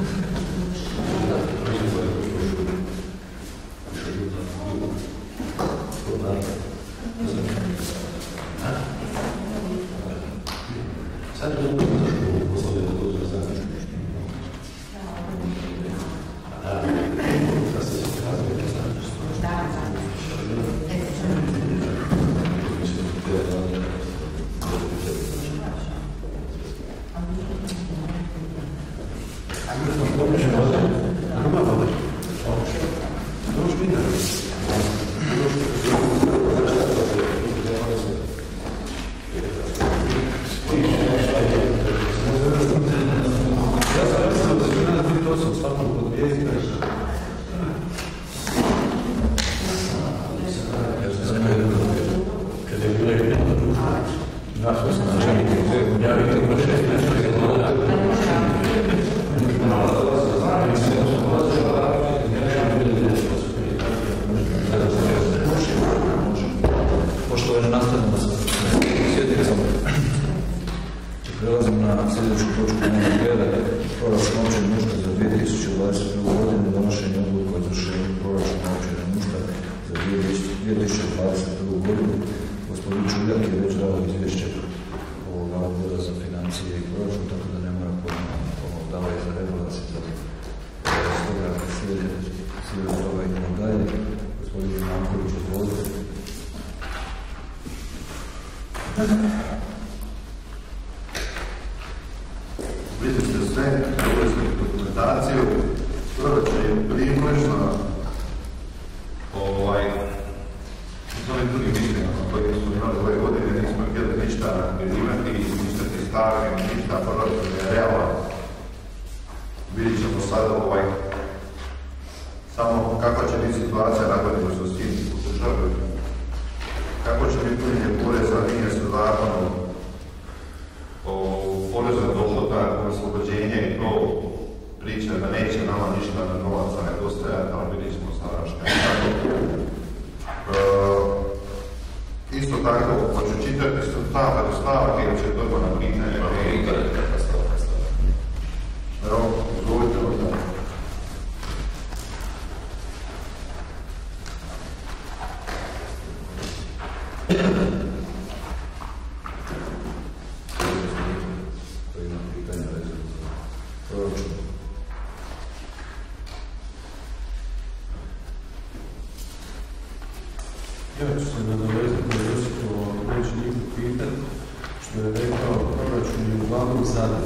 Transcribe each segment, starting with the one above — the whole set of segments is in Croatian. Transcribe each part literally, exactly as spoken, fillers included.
Ja ću se nadovezati na Josipovo neću nikog pitati, što je rekao, proračun je uglavnom zadan.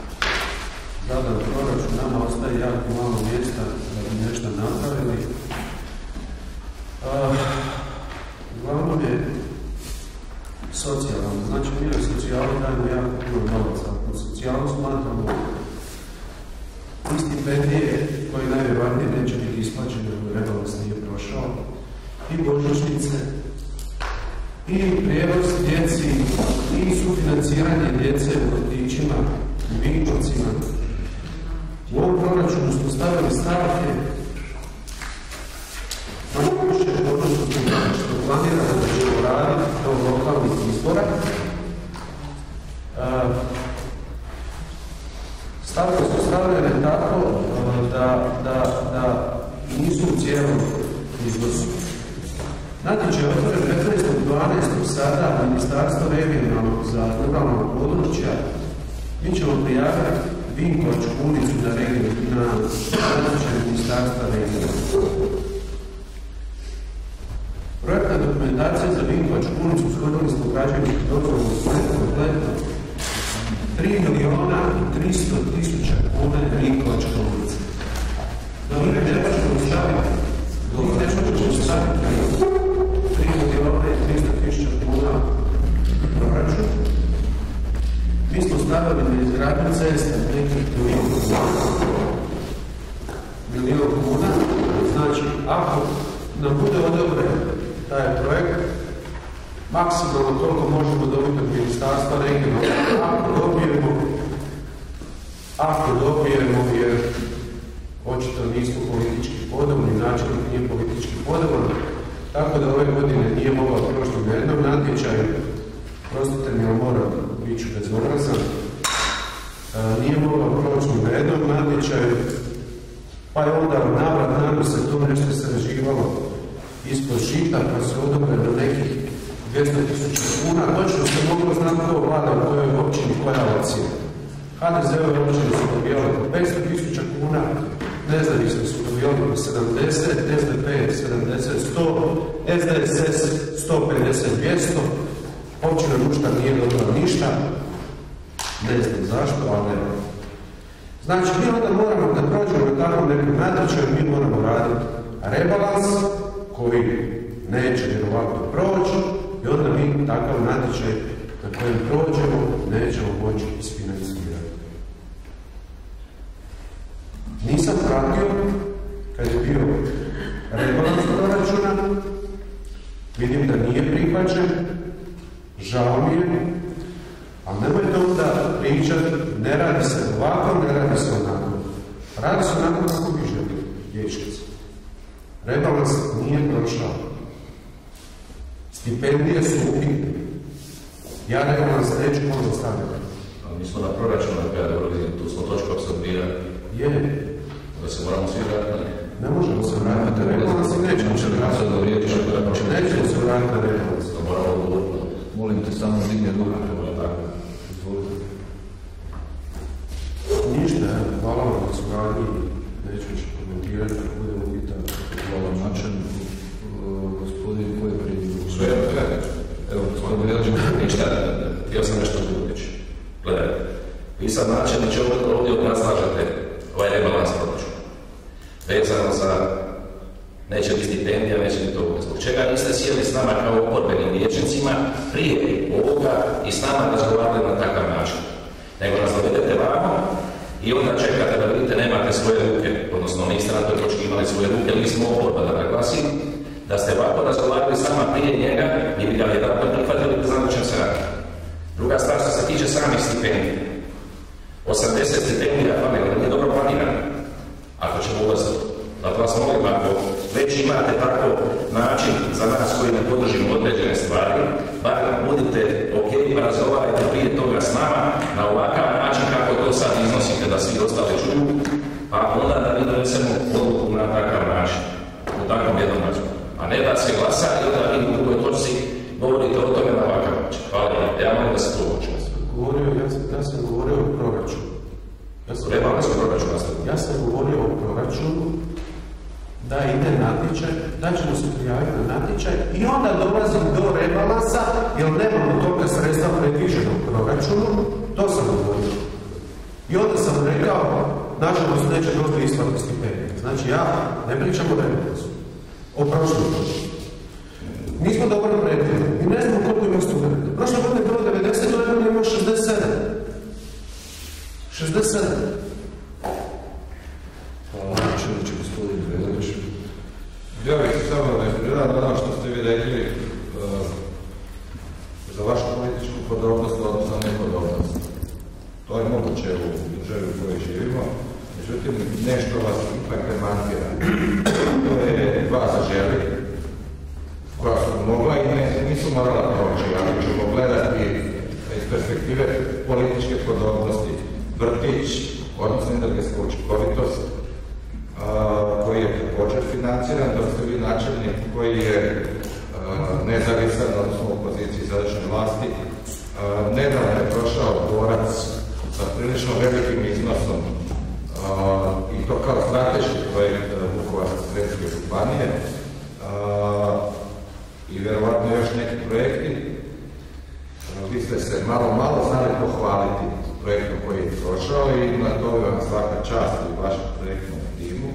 Zadan proračun, nama ostaje jako malo mjesta da bi nešto napravili. Uh, uglavnom je socijalno, znači mi na socijalu dajemo jako puno novaca. Pod socijalu smatramo i stipendije koje najvjerojatnije neće biti isplaćene, rebalans nije prošao, i božićnice, i prijevoz djeci, i sufinanciranje djece u vrtićima, u Vinkovcima. U ovom proračunu smo stavili stavke više odnosno što planiramo da ćemo raditi do lokalnih izbora. Stavke su stavljene tako da, da, da nisu u cijelom iznosu. Natječaj je otvoren petnaestog dvanaestog sada Ministarstvo regionalnog za ruralnog područja. Mi ćemo prijaviti Vinkovačku ulicu na natječaj Ministarstva regionalnog. Projektna dokumentacija za Vinkovačku ulicu shodili smo građevinsku dozvolu kompletno tri milijuna i tristo tisuća kuna je Vinkovačka ulica. Dobro, ne možemo staviti, ne možemo staviti tri milijuna i tristo tisuća kuna proračun. Mi smo stavili na izgradnju cesta nekih milijun kuna. Znači, ako nam bude odobren taj projekt, maksimalno koliko možemo dobiti od Ministarstva regionalnog, ako dobijemo, ako dobijemo, jer očito nismo politički podobni, načelnik nije politički podoban, tako da ove godine nije mogao prošlo na jednom natječaju, prostite mi, ali moram, bit ću bezobrazan, nije mogao proći na jednom natječaju, natječaju, pa je onda navrat nakon se to nešto sređivalo ispod žita, pa se odobre do nekih dvjesto tisuća kuna. Točno se moglo znati ko vlada u kojoj općini, koja opcija. ha de ze-ove općine su dobijali po petsto tisuća kuna, nezavisni su dobijali po sedamdeset, es de pe sedamdeset, sto, es de es es sto pedeset, dvjesto, općina Nuštar nije dobila ništa, ne znam zašto, ali ne. Znači, mi onda moramo da prođemo u takvom nekom natječaju, mi moramo raditi rebalans koji neće vjerovatno proći i onda mi takav natječaj na kojem prođemo nećemo moći isfinancirati. Nisam pratio kad je bio rebalans proračuna, vidim da nije prihvaćen, žao mi je, ali nemojte onda pričati, ne radi se ovako, ne radi se onako. Radi se onako kako bi želi, dječnici. Rebalans nije prošao. Stipendije su upitne. Ja rebalans neću možda staviti. Mi smo na proračunu, kada je tu smo točku apsorbirali. Je. Da se moramo svi vratiti. Ne možemo se vratiti na rebalans i nećemo se vratiti. Nećemo se vratiti na rebalans. To moramo odgovoriti. Molim te samo digne duha. Ništa, hvala vam na suradnji. Neću više komentirati, ako budemo pitati. Hvala način, gospodin koji je prije. Sve, evo, gospodin Jelđin, ništa, htio sam nešto reći. Gledaj, vi sad načelniče ovdje obrazlažete ovaj rebalans proračuna. Vezano za neće biti stipendija, neće biti toga. Zbog čega niste sjeli s nama kao oporbenim vijećnicima prije ovoga i s nama razgovarali na takav način? Nego nas dovedete vamo i onda čekate da vidite nemate svoje ruke, odnosno niste na toj točki imali svoje ruke, ili smo oporba da naglasim, da ste ovako razgovarali s nama prije njega i bi ga jedan to prihvatili da znamo čem se radi. Druga stvar što se tiče samih stipendija. osamdeset stipendija, pa nego nije dobro planirano, ako ćemo ulaziti. Zato vas molim, ako već imate tako način za nas koji ne podržimo određene stvari, bar budite ok, pa razgovarajte prije toga s nama na ovakav način kako to sad iznosite da svi ostali čuju, a onda da mi donesemo odluku na takav način, u takvom jednom razgovoru. A ne da se glasa i onda vi u drugoj točci govorite o tome na ovakav način. Hvala vam, ja molim da se to uočimo. Govorio, ja, ja sam govorio o proračunu. Ja sam, Rebalans proračuna. Ja sam govorio o proračunu, da ide natječaj, da ćemo se prijaviti na natječaj i onda dolazim do rebalansa, jer nemamo toga sredstva predviđeno u proračunu, to sam govorio. I onda sam rekao, nažalost neće doći do isplate stipendije. Znači ja ne pričam o rebalansu, o prošlom prošlom. Nismo dobro predvidjeli, mi ne znamo koliko ima studenta. Prošle godine je bilo devedeset, ove godine ima šezdeset sedam. šezdeset sedam. Hvala načelniče, gospodin Velović. Ja bih samo referiran na ono što ste vi rekli uh, za vašu političku podobnost, odnosno nepodobnost. To je moguće u državi u kojoj živimo, međutim nešto vas ipak demantira. To je dva zaželi koja su mogla i ne, nisu morala proći, ali ćemo gledati iz perspektive političke podobnosti. Vrtić, odnosno energetska učinkovitost, koji je također financiran, dok ste vi načelnik koji je nezavisan, odnosno u poziciji izvršne vlasti. Nedavno je prošao dvorac sa prilično velikim iznosom i to kao strateški projekt Vukovarsko-srijemske županije i vjerovatno još neki projekti. Vi ste se malo, malo znali pohvaliti projektom koji je prošao i na to vam svaka čast u vašem projektnom timu.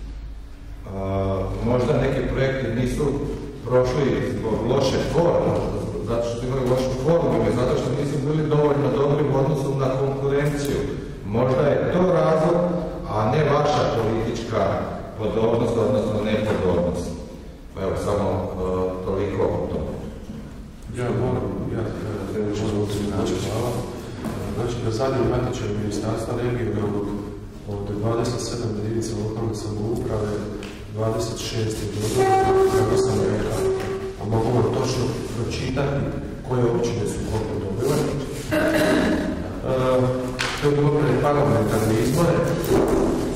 Možda neki projekti nisu prošli zbog loše forme, zato što imaju lošu formu ili zato što nisu bili dovoljno dobri u odnosu na konkurenciju. Možda je to razlog, a ne vaša politička podobnost, odnosno nepodobnost. Evo, samo toliko o tome. Ja moram, ja trebam ću način, hvala. Znači, na zadnjem natječaju Ministarstva regionalnog od dvadeset sedam jedinica lokalne samouprave, dvadeset šest je dobro, kako sam rekao, a mogu vam točno pročitati koje općine su koliko dobile. E, to je bilo pred parlamentarne izbore.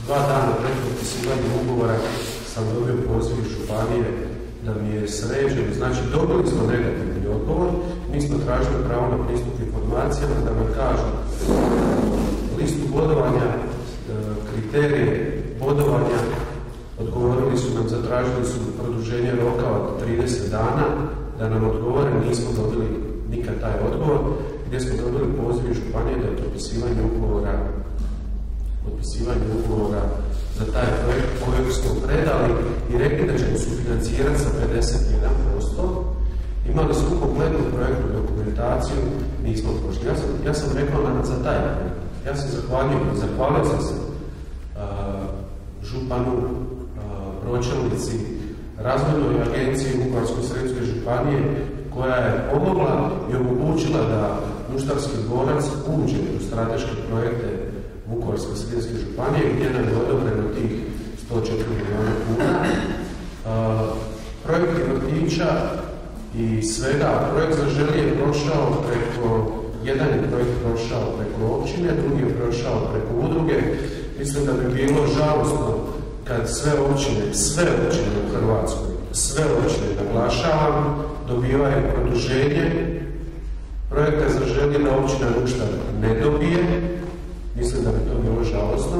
dva dana pred potpisivanjem ugovora sam dobio poziv iz županije da mi je sređen, znači dobili smo negativni odgovor, mi smo tražili pravo na pristup informacijama da nam kažu listu bodovanja, kriterije bodovanja, odgovorili su nam, zatražili su produženje roka od trideset dana, da nam odgovore, nismo dobili nikad taj odgovor, gdje smo dobili poziv iz županije da je potpisivanje ugovora, potpisivanje ugovora za taj projekt kojeg smo predali i rekli da ćemo sufinancirati sa pedeset jedan posto. Imali smo kompletnu projektnu dokumentaciju, nismo prošli. Ja sam, ja sam rekao na, za taj projekt. Ja se zahvaljujem, zahvalio sam se uh, županu, uh, pročelnici, razvojnoj agenciji Vukovarsko-srijemske županije koja je pomogla i omogućila da Nuštarski dvorac uđe u strateške projekte Vukovarsko-srijemske županije gdje nam je odobreno tih sto četiri milijuna kuna. Uh, projekti vrtića i svega, projekt Zaželi je prošao preko, jedan je projekt prošao preko općine, drugi je prošao preko udruge. Mislim da bi bilo žalostno kad sve općine, sve općine u Hrvatskoj, sve općine, naglašavam, dobivaju produženje projekta Zaželi da općina Nuštar ne dobije. Mislim da bi to bilo žalostno.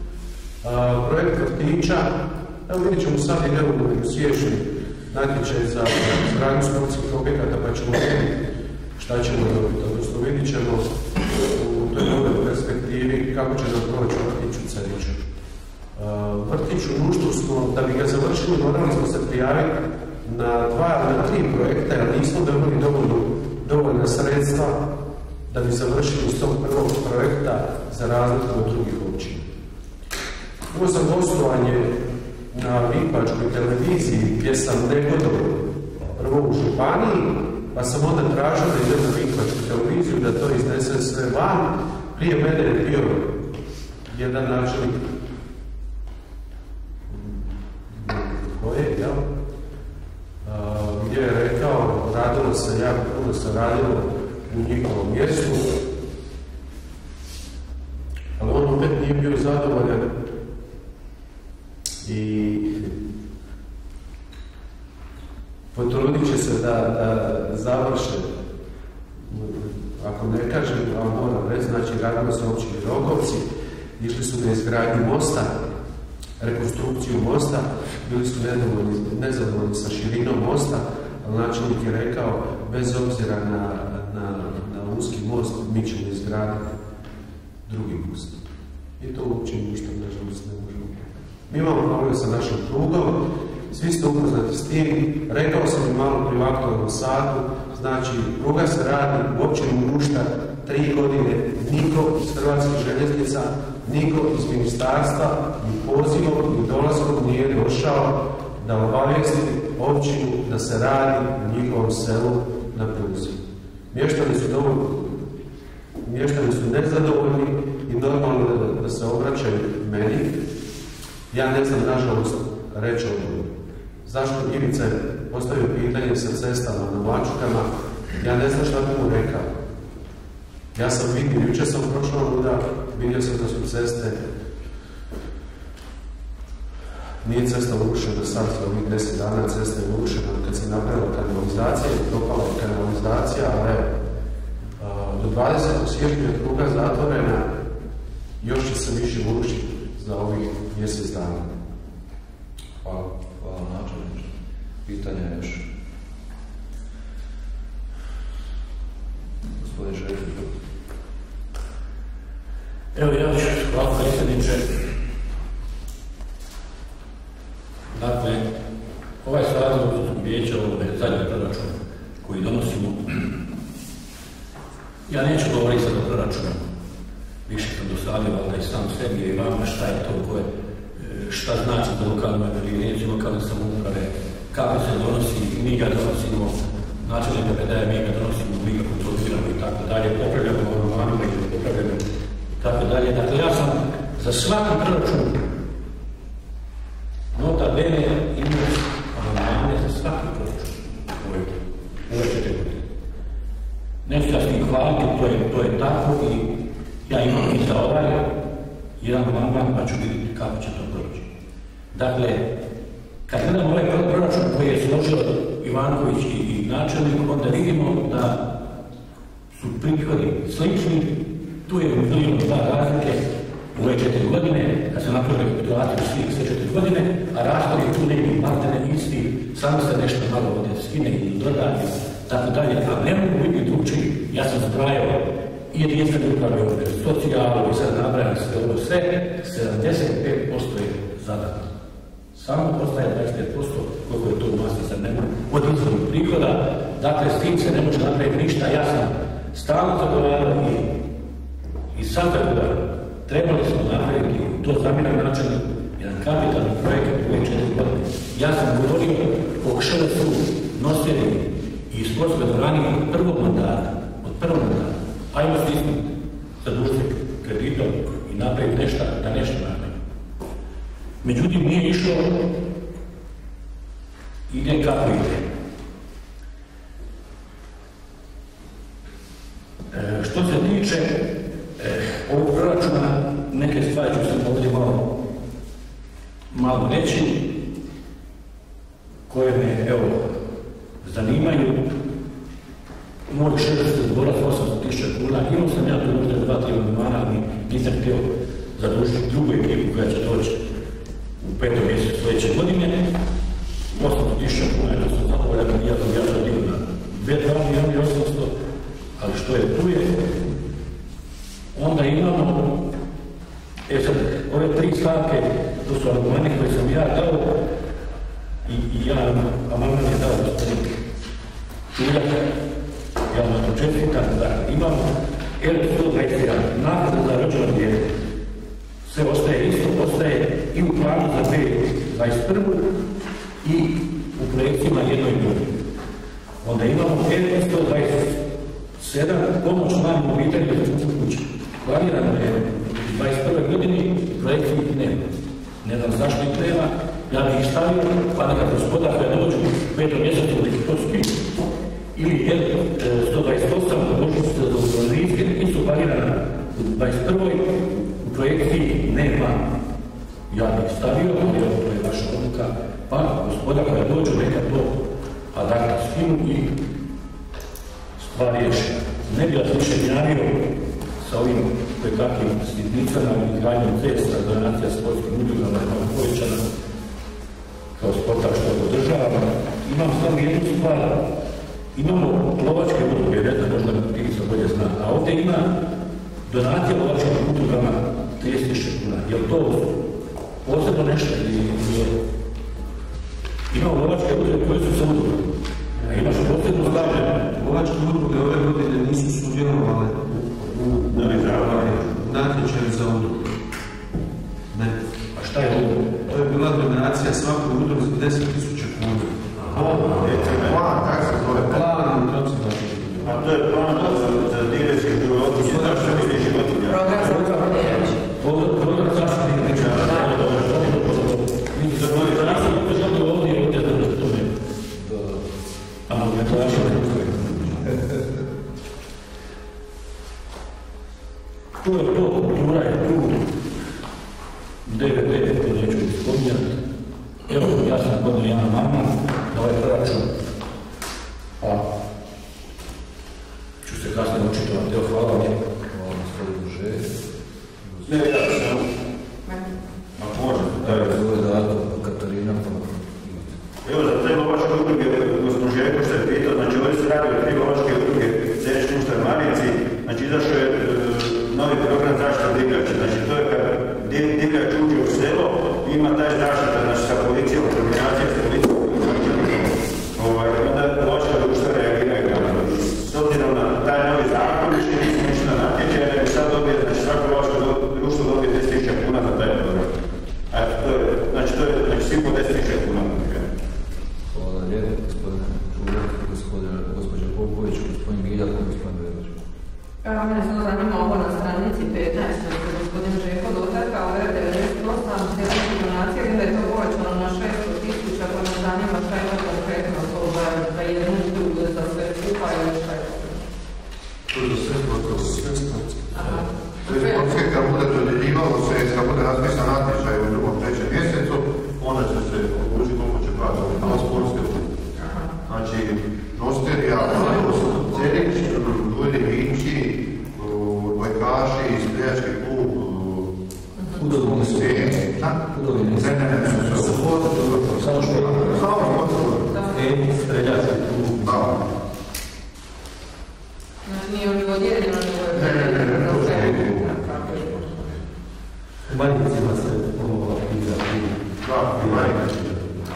A, projekt vrtića, evo vidjet ćemo sad idemo u siječnju natječaj za izgradnju sportskih objekata, pa ćemo vidjeti šta ćemo dobiti. Odnosno vidjet ćemo u toj novoj perspektivi kako će nam proći vrtić u Ceriću. Vrtić u Nuštru smo, da bi ga završili, morali smo se prijaviti na dva, na tri projekta, jer nismo dobili dovoljno, dovoljna sredstva da bi završili iz tog prvog projekta za razliku od drugih općina. Imao sam gostovanje na Vinkovačkoj televiziji gdje sam negodovao prvo u županiji, pa sam onda tražio da idem na Vinkovačku televiziju, da to iznesem sve van. Prije mene je bio jedan načelnik koje, jel? Gdje je rekao, radilo se jako puno, se radilo u njihovom mjestu, ali on opet nije bio zadovoljan i potrudit će se da, da završe, ako ne kažem, ali moram reći, znači radilo se općini Rogovci, išli su na izgradnju mosta, rekonstrukciju mosta, bili su nezadovoljni sa širinom mosta, ali načelnik je rekao, bez obzira na, na, na uski most, mi ćemo izgraditi drugi most. I to uopće ništa, nažalost, ne možemo. Mi imamo problem sa našim prugom, svi ste upoznati s tim, rekao sam i malo pri aktualnom satu, znači pruga se radi u općini Nuštar tri godine, niko iz Hrvatskih željeznica, niko iz ministarstva, ni pozivom, ni dolaskom nije došao da obavijesti općinu da se radi u njihovom selu na pruzi. Mještani su dovoljni, mještani su nezadovoljni i normalno da, da se obraćaju meni. Ja ne znam, nažalost, reći odgovor. Zašto Ivica je postavio pitanje sa cestama na Mačukama, ja ne znam šta bi mu rekao. Ja sam vidio, jučer sam prošao luda, vidio sam da su ceste, nije cesta urušena sad, ovih deset dana cesta je urušena kad se napravila kanalizacija, propala je kanalizacija, ali evo, do dvadesetog siječnja je pruga zatvorena, još će se više urušiti za ovih mjesec dana. Hvala. Hvala načelniče. Pitanje je još. Gospodin Željko. Evo ja ću, hvala predsjedniče. Dakle, ovaj saziv vijeća ovog zadnjeg proračuna koji donosimo, ja neću govoriti sad o proračunu, više sam dosadio valjda i sam sebi i vama šta je to koje, šta znači za lokalne jedinice, lokalne samouprave, kako se donosi, mi ga donosimo, načelnik P P D, mi ga donosimo, mi ga kontroliramo i tako dalje, popravljamo amandmanima i popravljamo i tako dalje. Dakle, ja sam za svaki proračun nota bene imao amandmane za svaki proračun. Ove četiri godine. Neću da s njim hvaliti, to je, to je tako i ja imam i za ovaj, jedan amandman pa ću vidjeti kako će to proći. Dakle, kad gledamo ovaj proračun koji je složio Ivanković i načelnik, onda vidimo da su prihodi slični, tu je milijon dva razlike u ove četiri godine, kad se napravili rekapitulaciju svih sve četiri godine, a rashod je tu neki maltene isti, samo se nešto malo ovdje skine i dodati, tako dalje, a ne mogu biti drugčiji. Ja sam zbrajao i jedinstvene uprave ovdje, socijalu i sad nabrajam sve ovo sve, sedamdeset pet posto je zadato. Samo ostaje dvadeset pet posto koliko je to u masi sad nema od izvornih prihoda, dakle s tim se ne može napraviti ništa. Ja sam stalno zagovarao i, i sad zagovarao. Trebali smo napraviti to zamjena način, jedan kapitalni projekat u ove četiri godine. Ja sam govorio o Š V S-u nosili i sportskoj dvorani od prvog mandata, od prvog mandata. Ajmo stisnuti za dužnik kreditom i napraviti nešto, da nešto napraviti. Međutim, nije išlo, ide kako ide. E, što se tiče e, ovog proračuna, neke stvari ću se ovdje malo, malo reći, koje me, evo, zanimaju. Moj šedeset dvorac, osamsto tisuća kuna, imao sam ja tu možda dva, tri amandmana, ali nisam htio zadužiti drugu ekipu koja će doći u petom mjesecu sljedeće godine. osamsto tisuća kuna, ja sam zadovoljan, ja sam ja to dio na dva milijuna i osamsto, ali što je tu je. Onda imamo, e sad, ove tri stavke, to su amandmani koje sam ja dao, i, i ja amandman je dao gospodin Čuljak, ja vam to čestitam, dakle, imamo L sto dvadeset jedan, naknada za rođeno dijete. Sve ostaje isto, ostaje i u planu za dvije tisuće dvadeset prvu i u projekcijama jednoj godini. Onda imamo L sto dvadeset sedam, pomoć malim obiteljima za kuću kuće. Planirano je u dvadeset prvoj godini, projekcije ih nema. Ne znam zašto ih nema, ja bih ih stavio, pa neka gospoda koja dođu u petom mjesecu da ih to skinu. Ili L sto dvadeset osam, možnosti za dovoljnijske, i su planirane u dvadeset prvoj u projekciji nema. Ja bih stavio, ali to je vaša odluka, pa gospoda koja dođu neka to adakta skinu i stvar riješi. Ne bi vas više gnjavio sa ovim kakvim sitnicama i gradnjom cesta, donacija sportskim udrugama kao povećana, kao sportaš što podržavam. Imam samo jednu stvar, imamo lovačke udruge, ne znam, možda ti se bolje zna, a ovdje ima donacija lovačkim udrugama trideset tisuća kuna. Je li to posebno nešto ili nije? Imamo lovačke udruge koje su se udruge. A imaš posebno stavljeno. Lovačke udruge ove godine nisu sudjelovale u natječaju za udruge. Ne. A šta je udruge? To je bila donacija svakoj udruge za deset tisuća kuna. Plan, kako se zove? Plan, kako se zove? A to je plan za divljačke životinje, zašto divlje životinje? Program za divljač. Program zašto divljač. Mi se zove, da nisam upoznao ovdje i ovdje da to ne. A možda to vaše ne postoji. To je to, kultura je tu. D V D, to neću spominjati. Evo, ja sam podnio jedan amandman na ovaj proračun, pa ću se kasnije očitovati. Evo, hvala vam lijepo. Hvala gospodinu Želj. Ne, ja sam. Ako možete, da je. Ovo je dato Katarina, pa Evo, za te lovačke udruge, gospodin Željko što je pitao, znači ovdje se radi o tri lovačke udruge, Zečni Uštar Marijeci, znači izašao je novi program zaštite divljači, znači to je kad divljač uđe u selo, ima taj zaštita, znači sa policijom, koordinacija s policijom, onda lovačka društva reagiraju. S obzirom na taj novi zakon, više nisam ništa na natječaj, nego sad dobije, znači svako lovačko društvo dobije deset tisuća kuna za taj program. Eto, to je, znači to je, znači svi po deset tisuća kuna. hvala lijepo, gospodine Čuljak, gospođa Popović, gospodin Giljak, gospodin Vedović. Evo, mene samo zanima ovo na stranici petnaest, što je gospodin Željko dotakao, R devedeset osam, sljedeća donacija, gdje Pudovi nisu. Pudovi nisu. Ne, ne, ne, ne, su vode, samo što je. Samo vode. E, streljati tu. Da. Nije oni odjedno, Ne, ne, ne, ne, to je U Banjicima se pomogla knjiga. Da, u Banjicima.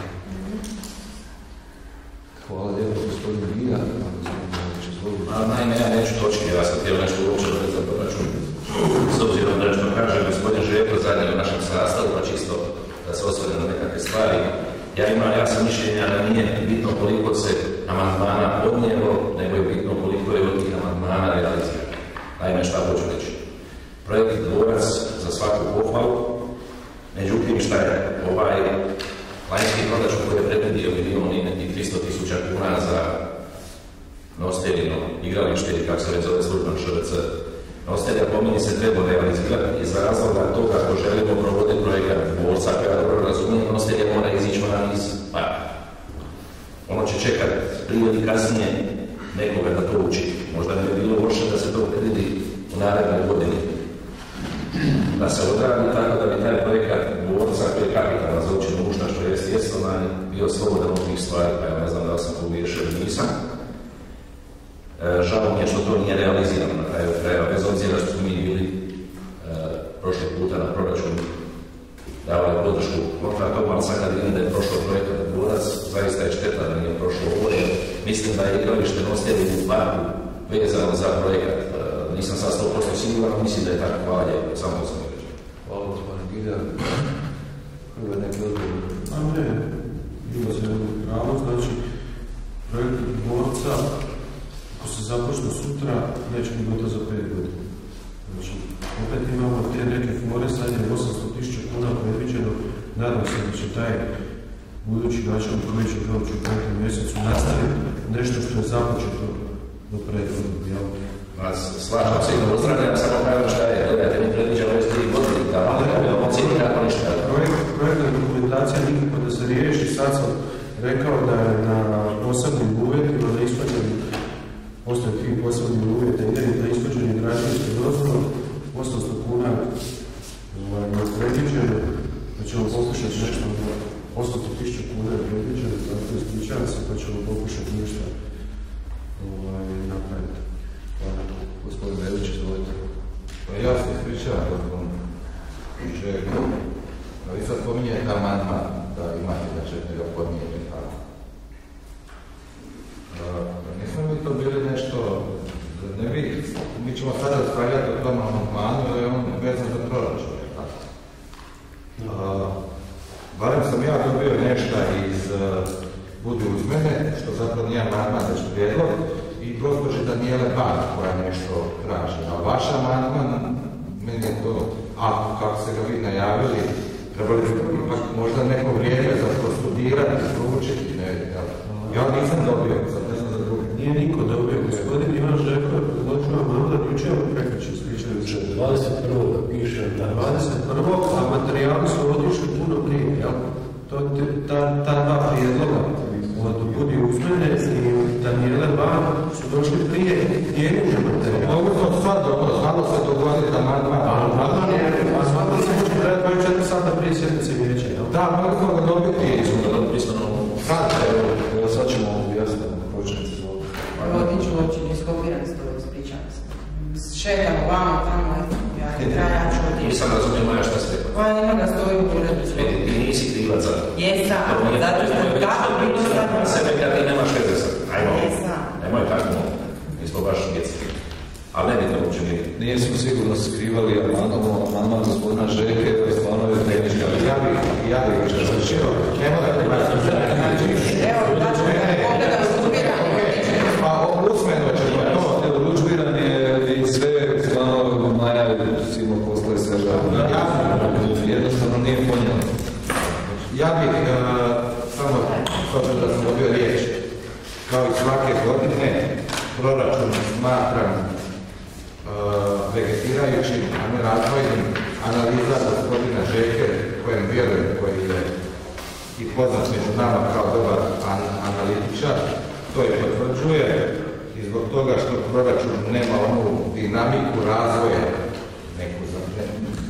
Hvala lijepo, gospodin Bilja. Naime, ja neću točki, ja sam htio nešto uopće za proračun. S obzirom da što kaže gospodin Željko zadnji u našem sastavu, pa čisto da se osvrne na nekakve stvari. Ja imam, ja sam mišljenja da nije bitno koliko se amandmana podnijelo, nego je bitno koliko je od tih amandmana realizirano. Naime, šta hoću reći? Projekt Dvorac za svaku pohvalu, međutim šta je ovaj lanjski proračun koji je predvidio milijun i tristo tisuća kuna za nositeljino igralište ili kako se već zove službeno Š V C. Nositelja po meni se treba realizirati iz razloga toga ako želimo provoditi projekat dvorca, kada dobro razumijem, nositelja mora izići van iz parka. Ono će čekati prije ili kasnije nekoga da to uči. Možda ne bi bilo loše da se to predvidi u narednoj godini. Da se odradi tako da bi taj projekat dvorca koji je kapitalan za općinu Ušta, što jest Jeslovan, bio slobodan od tih stvari, pa ja ne znam da li sam pogriješio ili nisam. Žao mi je što to nije realizirano na kraju kraja, bez obzira što smo mi bili e, prošli puta na proračunu davali podršku kontra tomu, ali sad kad vidim da je prošlo projekat Dvorac, zaista je šteta da nije prošlo ovo, jer mislim da je igralište nositelji u parku vezano za projekat. E, nisam sad sto posto siguran, mislim da je tako. Hvala lijepo, samo to sam mi reći. Hvala gospodin Bilja. Prvo neki odgovor. A ne, ima se pravo, znači projekt Dvorca ako se započne sutra, neće biti gotovo za pet godina. Znači, opet imamo te neke fore, sad je osamsto tisuća kuna predviđeno, nadam se da će taj budući načelnik koji će doći u petom mjesecu nastaviti nešto što je započeto do prethodnog, jel? Slažem se i da pozdravljam, samo kažem šta je, gledajte, mi predviđamo ove tri godine, da ali ne bi cijeli kako ništa. Projektna dokumentacija nikako da se riješi, sad sam rekao da je na posebnim uvjetima, na ishođenju postoje tri posebne uvjete, jedan na ishođenje građevinske dozvole, osamsto kuna je predviđeno, da ćemo pokušati nešto, osamsto tisuća kuna je predviđeno, zato ispričavam se, pa ćemo pokušati nešto napraviti. Hvala. Gospodin Bević, izvolite. Pa ja se ispričavam, gospodin Željko. Vi sad spominjete amandman da imate da ćete ga podnijeti tako. Nismo mi to bili nešto, ne vi, mi ćemo sada raspravljati o tom amandmanu, jer je on vezan za proračun. Barem sam ja dobio nešto iz Budi uz mene, što zapravo nije amandman, već prijedlog, i gospođe Danijele Ban, koja nešto traži. A vaš amandman, meni je to, a kako ste ga vi najavili, trebali bi ipak možda neko vrijeme za to studirati, proučiti, ne vidim. Ja nisam dobio, sad ne znam za drugi. Nije niko dobio, gospodin Ivan Željko je predložio amandman jučer od prekriče, ispričaju se. dvadeset prvog piše da dvadeset prvog a materijali su otišli puno prije, jel? To, ta, ta dva prijedloga od Budi uz mene i Danijele Ban su došli prije dijeljenja materijala. Mogu to stvar dobro, znalo se dogoditi amandman. Amandman je, amandman se može predati dvadeset četiri sata prije sjednice vijeća, jel? Da, mogu smo ga dobiti. Smo ga dobili pisano. Sad, Evo sad ćemo objasniti na početnici zvoga. Rodiću uopće iskopiran s to, ispričavam se. Šetamo vamo, tamo, ja ja ću otići. Nisam razumio moja šta ste rekao. Pa nema ga stoji u uredu. Ti nisi krivac za to. Jesam, zato što tako bilo sad. Na sebe kad ti nemaš veze sad. Ajmo. Jesam. Nemoj tako, nismo baš djeci. Ali ne vidimo uopće mi. Nismo sigurno skrivali amandman gospodina Željke, to je stvarno je tehnička. ja bih, ja bih završio. Ne morate znači. Evo, da ću pogledam stupiran. Pa usmeno ćemo to. Odlučbiran je i sve, stvarno Maja svima poslije svega. Jednostavno nije ponijelo. Ja bih samo, s obzirom da sam dobio riječ, kao i svake godine, proračun smatram vegetirajućim, a ne razvojnim analiza gospodina Željke, kojem vjerujem, koji je i poznat među nama kao dobar an analitičar, to je potvrđuje i zbog toga što proračun nema onu dinamiku razvoja, neku, ne, neki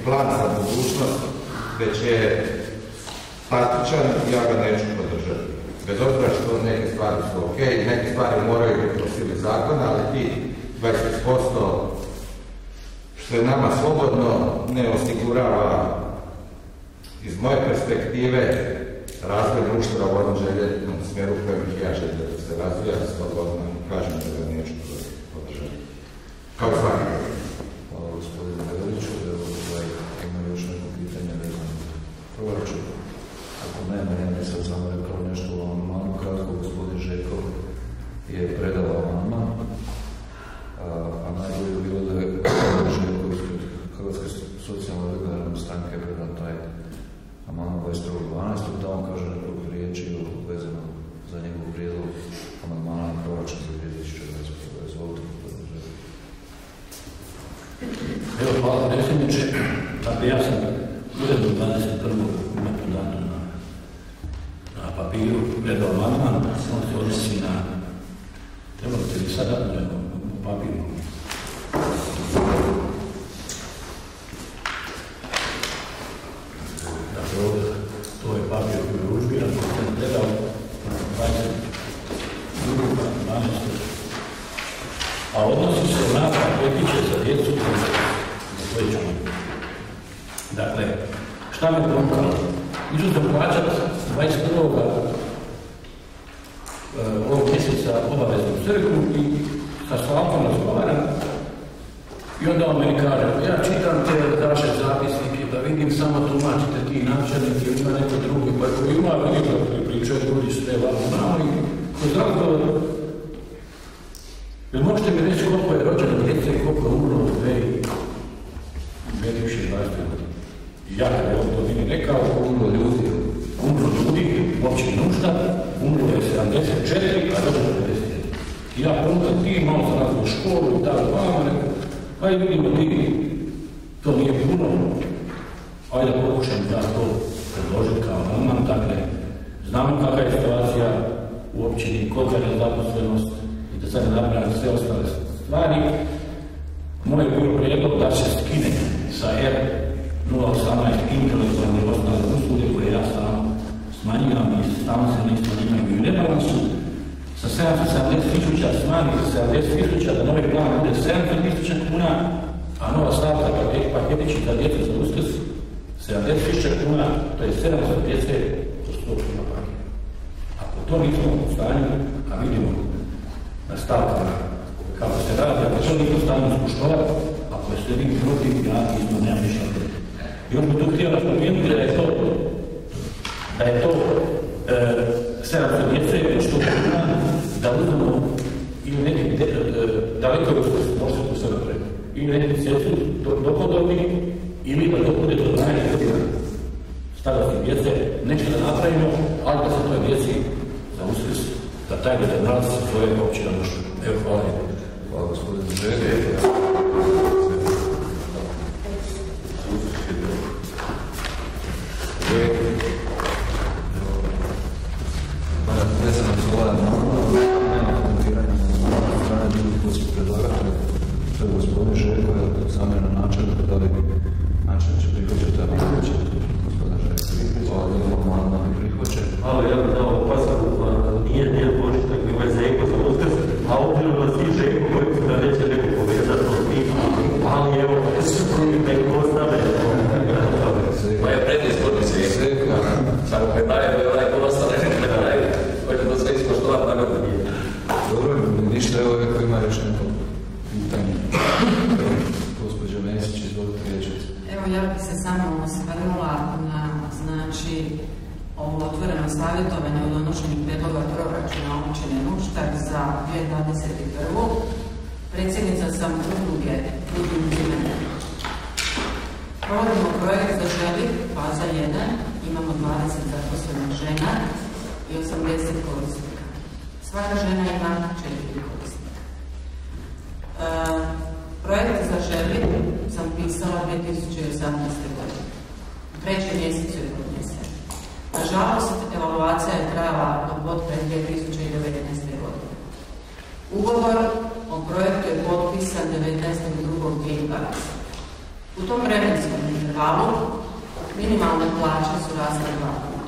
plan za budućnost, već je statičan i ja ga neću podržati. Bez obzira što neke stvari su ok, neke stvari moraju biti po sili zakona, ali ti dvadeset posto što je nama slobodno ne osigurava iz moje perspektive razvoj društva u ovom željenom smjeru u kojem bih ja želio da se razvija, slobodno kažem da ga neću podržati. Kao svaki. Hvala gospodinu Bedeliću, ima još neko pitanje vezano proračun. Ako nema, ja ne sam samo rekao nešto o amandmanu, kratko gospodin Željko je predao amandman, a najbolje je bilo da je Željko ispred Hrvatske socijalno-liberalne stranke predao taj amandman dvadeset prvog dvanaestog da on kaže nekoliko riječi vezano za njegov prijedlog amandmana na proračun za dvije tisuće dvadeset prve. Izvolite, gospodin Željko. Evo, hvala predsjedniče. Dakle, ja sam uredno dvadeset prvog neku danu na, na papiru predao amandman, on se odnosi na, trebate li sad dati na papiru? Dakle, to je papir koji je ružbiran, koji sam predao na dvadeset drugog dvanaestog a odnosi se na paketiće za djecu i koje ćemo. Dakle, šta me pomkalo? Išao sam plaćati dvadeset prvog ovog mjeseca obaveznu crkvu i sa Slavkom razgovaram i onda on meni kaže, ja čitam te naše zapisnike da vidim samo tumačite ti načelnike, ima neko drugi koji ima, vidim da pričaju ljudi sve vamo namo i kroz razgovor. Jel možete mi reći koliko je rođeno djece i koliko je umro u dve tisuće dvadeset godine? I ja kad je on to meni rekao, umro ljudi, umro ljudi, uopće nužda, umro je sedamdeset četiri, a rođeno pedeset jedan. I ja ponudam ti, malo sam razvoj školu i tako vama, rekao, ajde vidimo ti, to nije puno, ajde pokušam da to predložim kao amandman, dakle, znamo kakva je situacija u općini, kolika je nezaposlenost, i da sad ne napravim sve ostale stvari. Moj je bio prijedlog da se skine sa R nula osamnaest intelektualne i ostale usluge koje ja stalno smanjivam i stalno se ne smanjivaju i rebalansu. Sa sedamsto sedamdeset tisuća smanji za sedamdeset tisuća, da novi plan bude sedamsto tisuća kuna, a nova stavka paketići za djecu za Uskrs sedamdeset tisuća kuna, to je sedamsto djece do sto kuna paket. Ako to nismo u stanju, a vidimo na stavkama kako se radi, ako to nismo u stanju spuštovati, ako je sve biti protiv, ja nismo nemam ništa. I on bi tu htio napomenuti da je to da je to sedamsto djece do sto kuna, da uzmemo ili neki daleko je Uskrs, možete to sve napraviti, ili neki djecu dohodovni, ili da to bude do dvanaest godina starosti djece, nešto da napravimo, ali da se toj djeci za Uskrs, da taj veterinac se svoje općina došlo. Evo, hvala lijepo. Hvala gospodinu Željko. Vezano za ovaj amandman, nema komentiranja na strane ljudi koji su predlagatelji. To je gospodin Željko, samo je na način da li način će prihvaćati, a prihvaćati gospodin Željko. Hvala lijepo, amandman ne prihvaća. Ali ja bih dao opasku, nije nije počitak, nego je Zeko za Uskrs, a ovdje da si Željko koji se da neće neko povezati to s tim, ali evo, neko ostave. Pa je predizborni Zeko, samo me daje da je onaj ko ostane, ne daje. Hoće da sve ispoštovati na godinu. Dobro, ništa, evo ako ima još neko pitanje. Gospođa Mesić, izvolite riječice. Evo, ja bih se samo osvrnula na, znači, ovo otvoreno savjetovanje o donošenju predloga proračuna općine Nuštar za dvije tisuće dvadeset prvu. Predsjednica sam udruge Udruge. Provodimo projekt Zaželi, faza jedan, imamo dvadeset zaposlenih žena i osamdeset korisnika. Svaka žena ima četiri korisnika. E, projekt Zaželi sam pisala dvije tisuće osamnaeste. godine. U trećem mjesecu je podnesen. Nažalost, evaluacija je trajala do potpred dvije tisuće devetnaeste. godine. Ugovor o projektu je potpisan devetnaestog drugog dvije tisuće dvadeset. U tom vremenskom valu, minimalne plaće su rasle dva puta.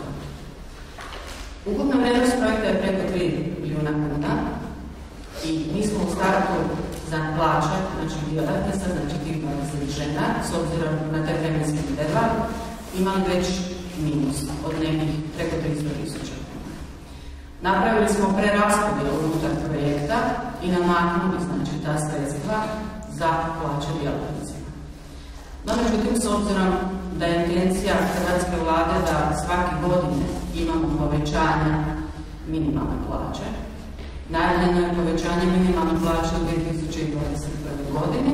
Ukupna vrijednost projekta je preko tri milijuna kuna i mi smo u startu za plaće naših djelatnica, znači tih dvadeset žena, s obzirom na taj vremenski interval, imali već minus od nekih preko tristo tisuća kuna. Napravili smo preraspodjelu unutar projekta i namaknuli znači ta sredstva za plaće djelatnicima. No, međutim, s obzirom da je intencija hrvatske vlade da svake godine imamo povećanje minimalne plaće, najavljeno je povećanje minimalne plaće u dvije tisuće dvadeset prve. godini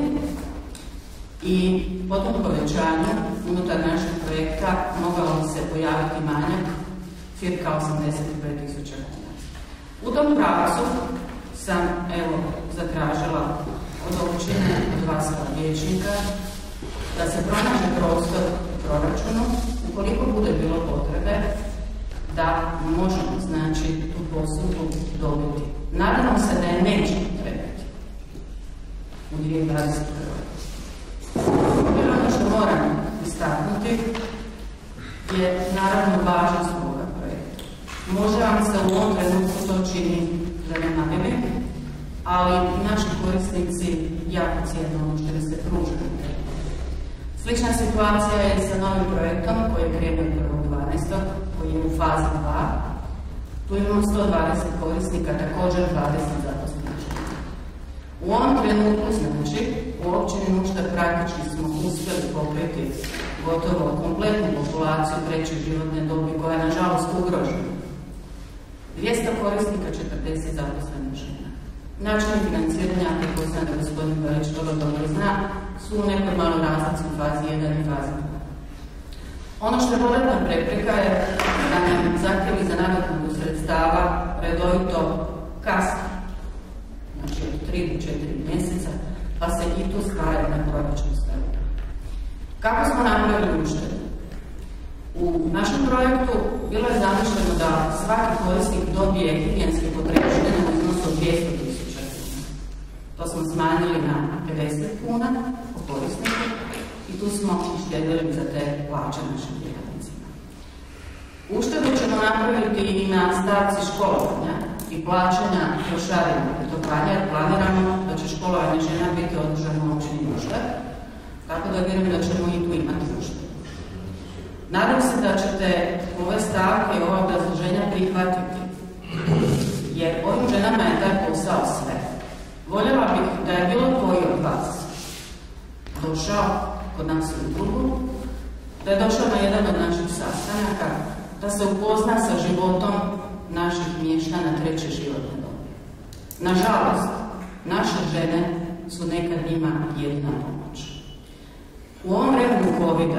i po tom povećanju unutar našeg projekta mogao se pojaviti manjak cirka osamdeset pet tisuća kuna. U tom pravcu sam evo zatražila od općine, od vas kao vijećnika, da se pronađe prostor u proračunu, ukoliko bude bilo potrebe, da možemo, znači, tu poslugu dobiti. Nadamo se da je neće trebati u dvije tisuće dvadeset prve. Ono što moram istaknuti je naravno važnost ovoga projekta. Može vam se u ovom trenutku to čini zanemarivi, ali naši korisnici jako cijene ono što se pruža. Slična situacija je sa novim projektom koji je krenuo prvog dvanaestog koji je u fazi dva. Tu imamo sto dvadeset korisnika, također dvadeset zaposlenih. U ovom trenutku, znači, u općini Nuštar praktički smo uspjeli pokriti gotovo kompletnu populaciju treće životne dobi koja je nažalost ugrožena. dvjesto korisnika, četrdeset zaposlenih žena. Način financiranja, ako sam da gospodin Belić to dobro zna, su u nekoj maloj razlici u fazi jedan i fazi dva. Ono što je dodatna prepreka je da nam zahtjevi za nadoknadu sredstava redovito kasne, znači od tri do četiri mjeseca, pa se i tu stvara na proračun stavlja. Kako smo napravili uštedu? U našem projektu bilo je zamišljeno da svaki korisnik dobije higijenske potrepštine na iznosu od dvjesto tisuća kuna. To smo smanjili na pedeset kuna po korisniku i tu smo uštedili za te plaće našim djelatnicima. Uštedu ćemo napraviti i na stavci školovanja i plaćanja trošarina putovanja, jer planiramo da će školovanje žena biti održano u općini Nuštar, tako da vjerujem da ćemo i tu imati uštedu. Nadam se da ćete ove stavke i ova obrazloženja prihvatiti, jer ovim ženama je taj posao sve. Voljela bih da je bilo koji od vas došao kod nas u udrugu, da je došao na jedan od naših sastanaka, da se upozna sa životom naših mještana treće životne dobi. Nažalost, naše žene su nekad njima jedina pomoć. U ovom vremenu covida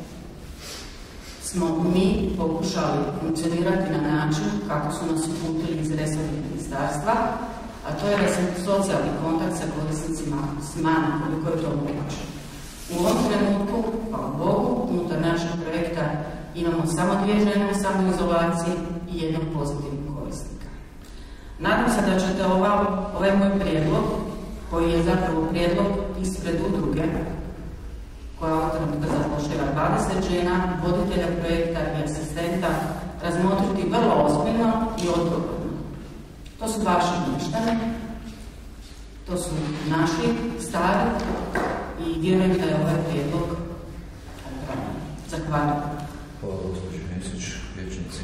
smo mi pokušali funkcionirati na način kako su nas uputili iz resornih ministarstva, a to je da se socijalni kontakt sa korisnicima smanji koliko je to moguće. U ovom trenutku, hvala Bogu, unutar našeg projekta imamo samo dvije žene u samoizolaciji i jednog pozitivnog korisnika. Nadam se da ćete ova, ovaj moj prijedlog, koji je zapravo prijedlog ispred udruge, koja ovog trenutka zapošljava dvadeset žena, voditelja projekta i asistenta, razmotriti vrlo ozbiljno i odgovorno. To su vaši mještani, to su naši stari i vjerujem da je ovaj prijedlog opravdan. Zahvaljujem. Hvala gospođi Mesić, vijećnici.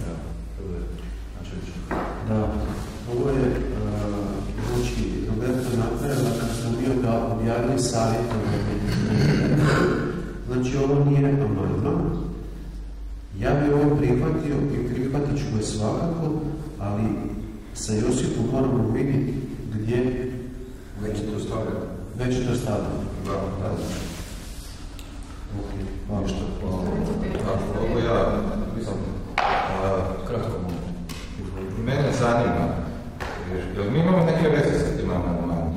Da, ovo je znači Roberta napravila kad sam bio da objavili savjetovanje. Znači ovo nije amandman. Ja bi ovo prihvatio i prihvatit ću ga svakako, ali sa Josipom moramo vidjeti gdje već je to stavljeno. Već je to stavljeno. Da, da. Ok, hvala što. Hvala. Ovo ja, mislim, Kratko mogu. mene zanima, jer mi imamo neke veze sa tim amandmanima.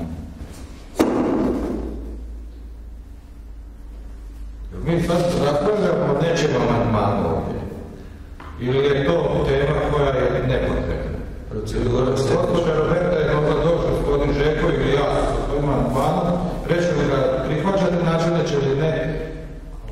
Jer mi sad raspravljamo o nečem amandmanu ovdje. Ili je to tema koja je nepotrebna? Gospođa Roberta je mogla doći, gospodin Žeko ili ja s svojim amandmanom, reći li ga prihvaćate načine će li ne,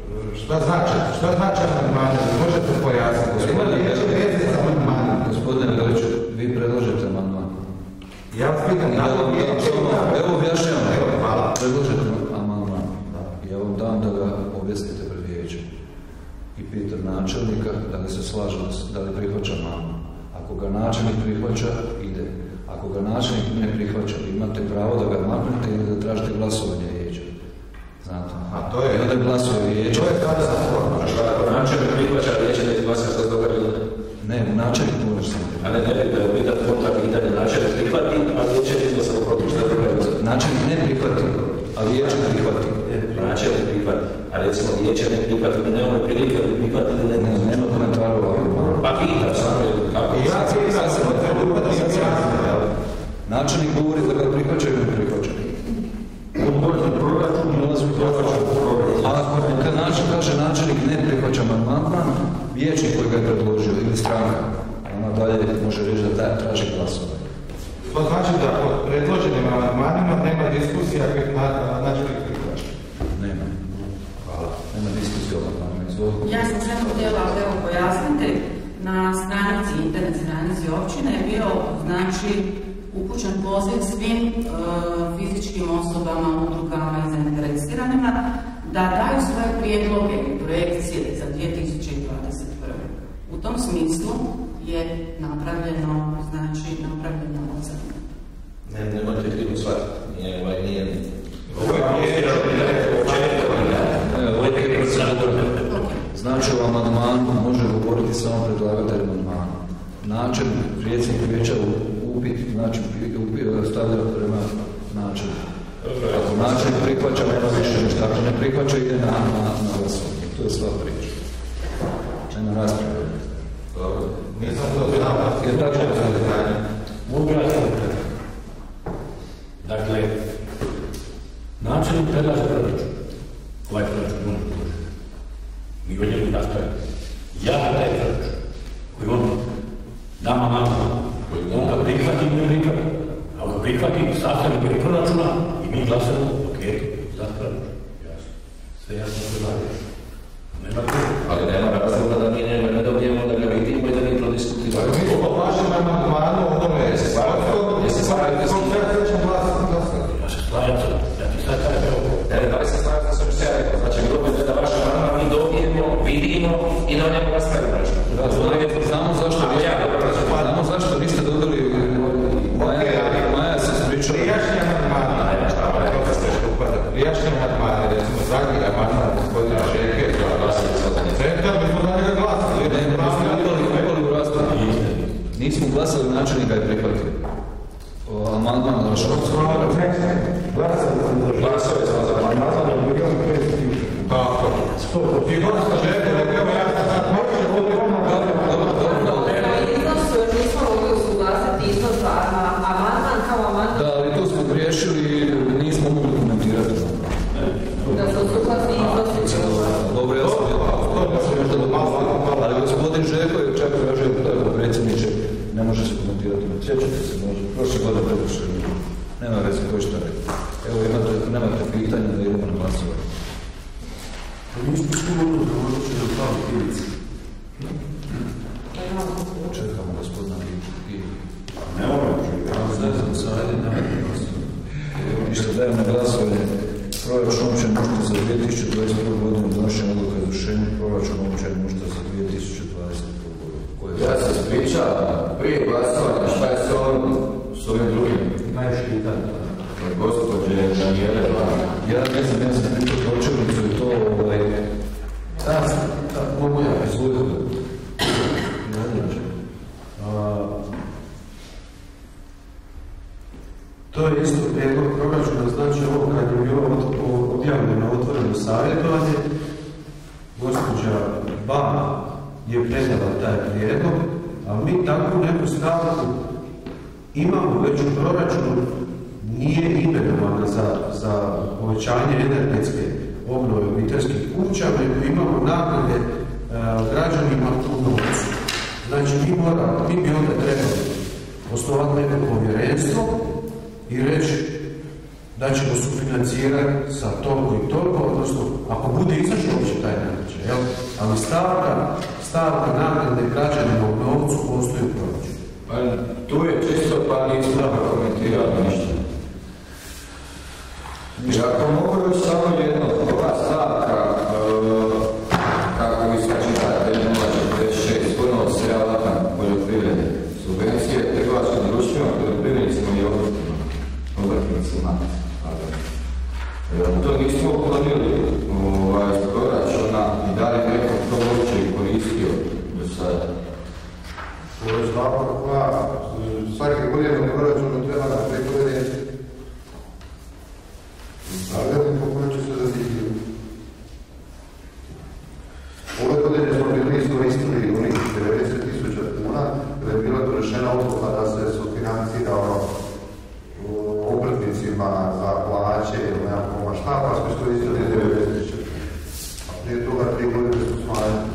Šta znači? Šta znači amandmane? Možete pojasniti? Imate veze sa amandmanom? Gospodine Veliću, vi predložite amandman. Ja vas pitam, na to vijeće... Evo objašnjavam. Evo, hvala. Predložite amandman. Ja vam dam da ga objasnite pred vijećem. I pitam načelnika da li se slaže, da li prihvaća amandman. Ako ga načelnik prihvaća, ide. Ako ga načelnik ne prihvaća, imate pravo da ga maknete ili da tražite glasovanje vijeća. Znate? A to je... I da glasuje vijeće. To je tada za forma. A šta, ako načelnik prihvaća vijeće da izglasa što se događa? Ne, načelnik može sam. Ali ne bi da je da kontra pitanje načelnik prihvati, a vijeće izglasa protiv što je događa. Načelnik ne prihvati, a vijeće ne prihvati. Načelnik prihvati, a recimo vijeće ne prihvati, ne ono prilike da prihvati ili ne. Ne, nema komentara ovako. Pa pita sam je kako. Ja cijela sam od treba da sam jasno. Načelnik govori da ga prihvaća ili ne prihvaća. On ulazi u proračun i ulazi u proračun. A ako kad način kaže načelnik ne prihvaća amandman, vijećnik koji ga je predložio ili stranka, ona dalje može reći da taj traži glasovanje. To znači da pod predloženim amandmanima nema diskusija kako načelnik prihvaća. Nema. Hvala. Nema diskusija o amandmanima. Izvolite. Ja sam samo htjela evo pojasniti, na stranici, internet stranici općine je bio, znači, upućen poziv svim e, fizičkim osobama, udrugama i zainteresiranima da daju svoje prijedloge i projekcije za dvije tisuće dvadeset prve. U tom smislu je napravljeno, znači, napravljeno ocjena. Ne, nemojte krivo shvatiti. Nije, ovaj, nije... Ovo je Znači o amandmanu može govoriti samo predlagatelj amandmana. Načelnik, predsjednik vijeća upit, znači stavlja prema načelniku. Ako načelnik prihvaća, nema više ništa. Ako ne prihvaća, ide na, na, na glasovanje. To je sva priča. Nema rasprave. Nisam to znao. Jer tako je to. Mogu ja sam predati. Dakle, načelnik predlaže proračun. Ovaj proračun može predložiti. Mi o njemu nastavimo. Ja na taj proračun, koji on dam amandman, koji on ga prihvati ili ne prihvati. Ako ga prihvati, sastavimo koji proračuna i mi glasamo u paketu za proračun. Jasno. Sve jasno se radi. Nema tu. Ali nema razloga da mi nema, ne dobijemo da ga vidimo i da mi prodiskutiramo. Mi smo po vašem amandmanu o tome je se slavio, je se slavio, je se slavio. Ja se slavim sad. Ja ti sad kaj evo. Ne, da li se slavio, da sam se ja rekao. Znači, bilo bi da vaš amandman mi dobijemo, vidimo i da o njemu nastavimo. Znamo zašto vi znamo zašto vi ste dobili Maja se spričala. Prijašnji amandman, prijašnji amandman, recimo zadnji amandman gospodina Žeke, centar, mi smo za njega glasili. Nismo glasali, načelnika je prihvatio. Amandman na vaš Glasove smo za amandman. Tako. I gospodin Žeke, rekao ja sad može ovdje ono iznos, nismo mogli usuglasiti iznos za amandman kao amandman. Da, ali tu smo griješili i nismo mogli komentirati. Da se usuglasi iznos. Dobro, ja sam možda dopustio. Ali gospodin Žeko je čak tražio predsjedniče, ne može se komentirati. Sjećate se, može. Prošle godine predušli. Nema veze koji što rekao. Evo, imate, nemate pitanja da idemo na glasovanje. Mi smo sigurno da možete da pravi pilici. Čekamo gospodina i... Ne moram čekati. Ne znam, sad ajde na glasovanje. Ništa dajem na glasovanje. Proračun opće možda za dvije tisuće dvadeset prvu godinu donošenja odluka o izvršenju proračuna opće možda za dvije tisuće dvadeset prvu godinu. Ja se spriča prije glasovanja šta je s ovim, s ovim drugim. Najviše pitanje. Gospodje Danijele, ja ne znam, ja sam nekako pročelnicu i to ovaj... Da, da, mogu ja. Izvolite. To je isto prijedlog proračuna, znači ovo kad je bilo objavljeno otvoreno savjetovanje, gospođa Bama je predala taj prijedlog, a mi takvu neku stavku imamo već u proračunu, nije imenovana za, za povećanje energetske obnove obiteljskih kuća, nego imamo naknade e, građanima u novcu. Znači mi, mora, mi bi onda trebali osnovati neko povjerenstvo i reći da ćemo sufinancirati sa toliko i toliko, odnosno ako bude izašao uopće taj natječaj, jel? Ali stavka, stavka naknade građanima u novcu postoji u proračunu. Pa tu je čisto, pa nismo komentirali ništa. I ako mogu još samo jedno, ova stavka, kako vi se čitate, nula četrdeset šest, puno srelata poljoprivrede, subvencije trgovačkim društvima, poljoprivrednicima i obrtnicima. To nismo uklonili iz proračuna i da li neko to uopće i koristio do sada. Ovo je stavka, svake godine u proračunu treba da preglede stavljati po kojoj će se zadivio. Ove godine smo bili iskoristili unih devedeset tisuća kuna, kada je bila donešena odluka da se sufinancira obrtnicima za plaće ili nekakvoma šta, pa smo iskoristili devedeset tisuća. A prije toga tri godine su smanjeni.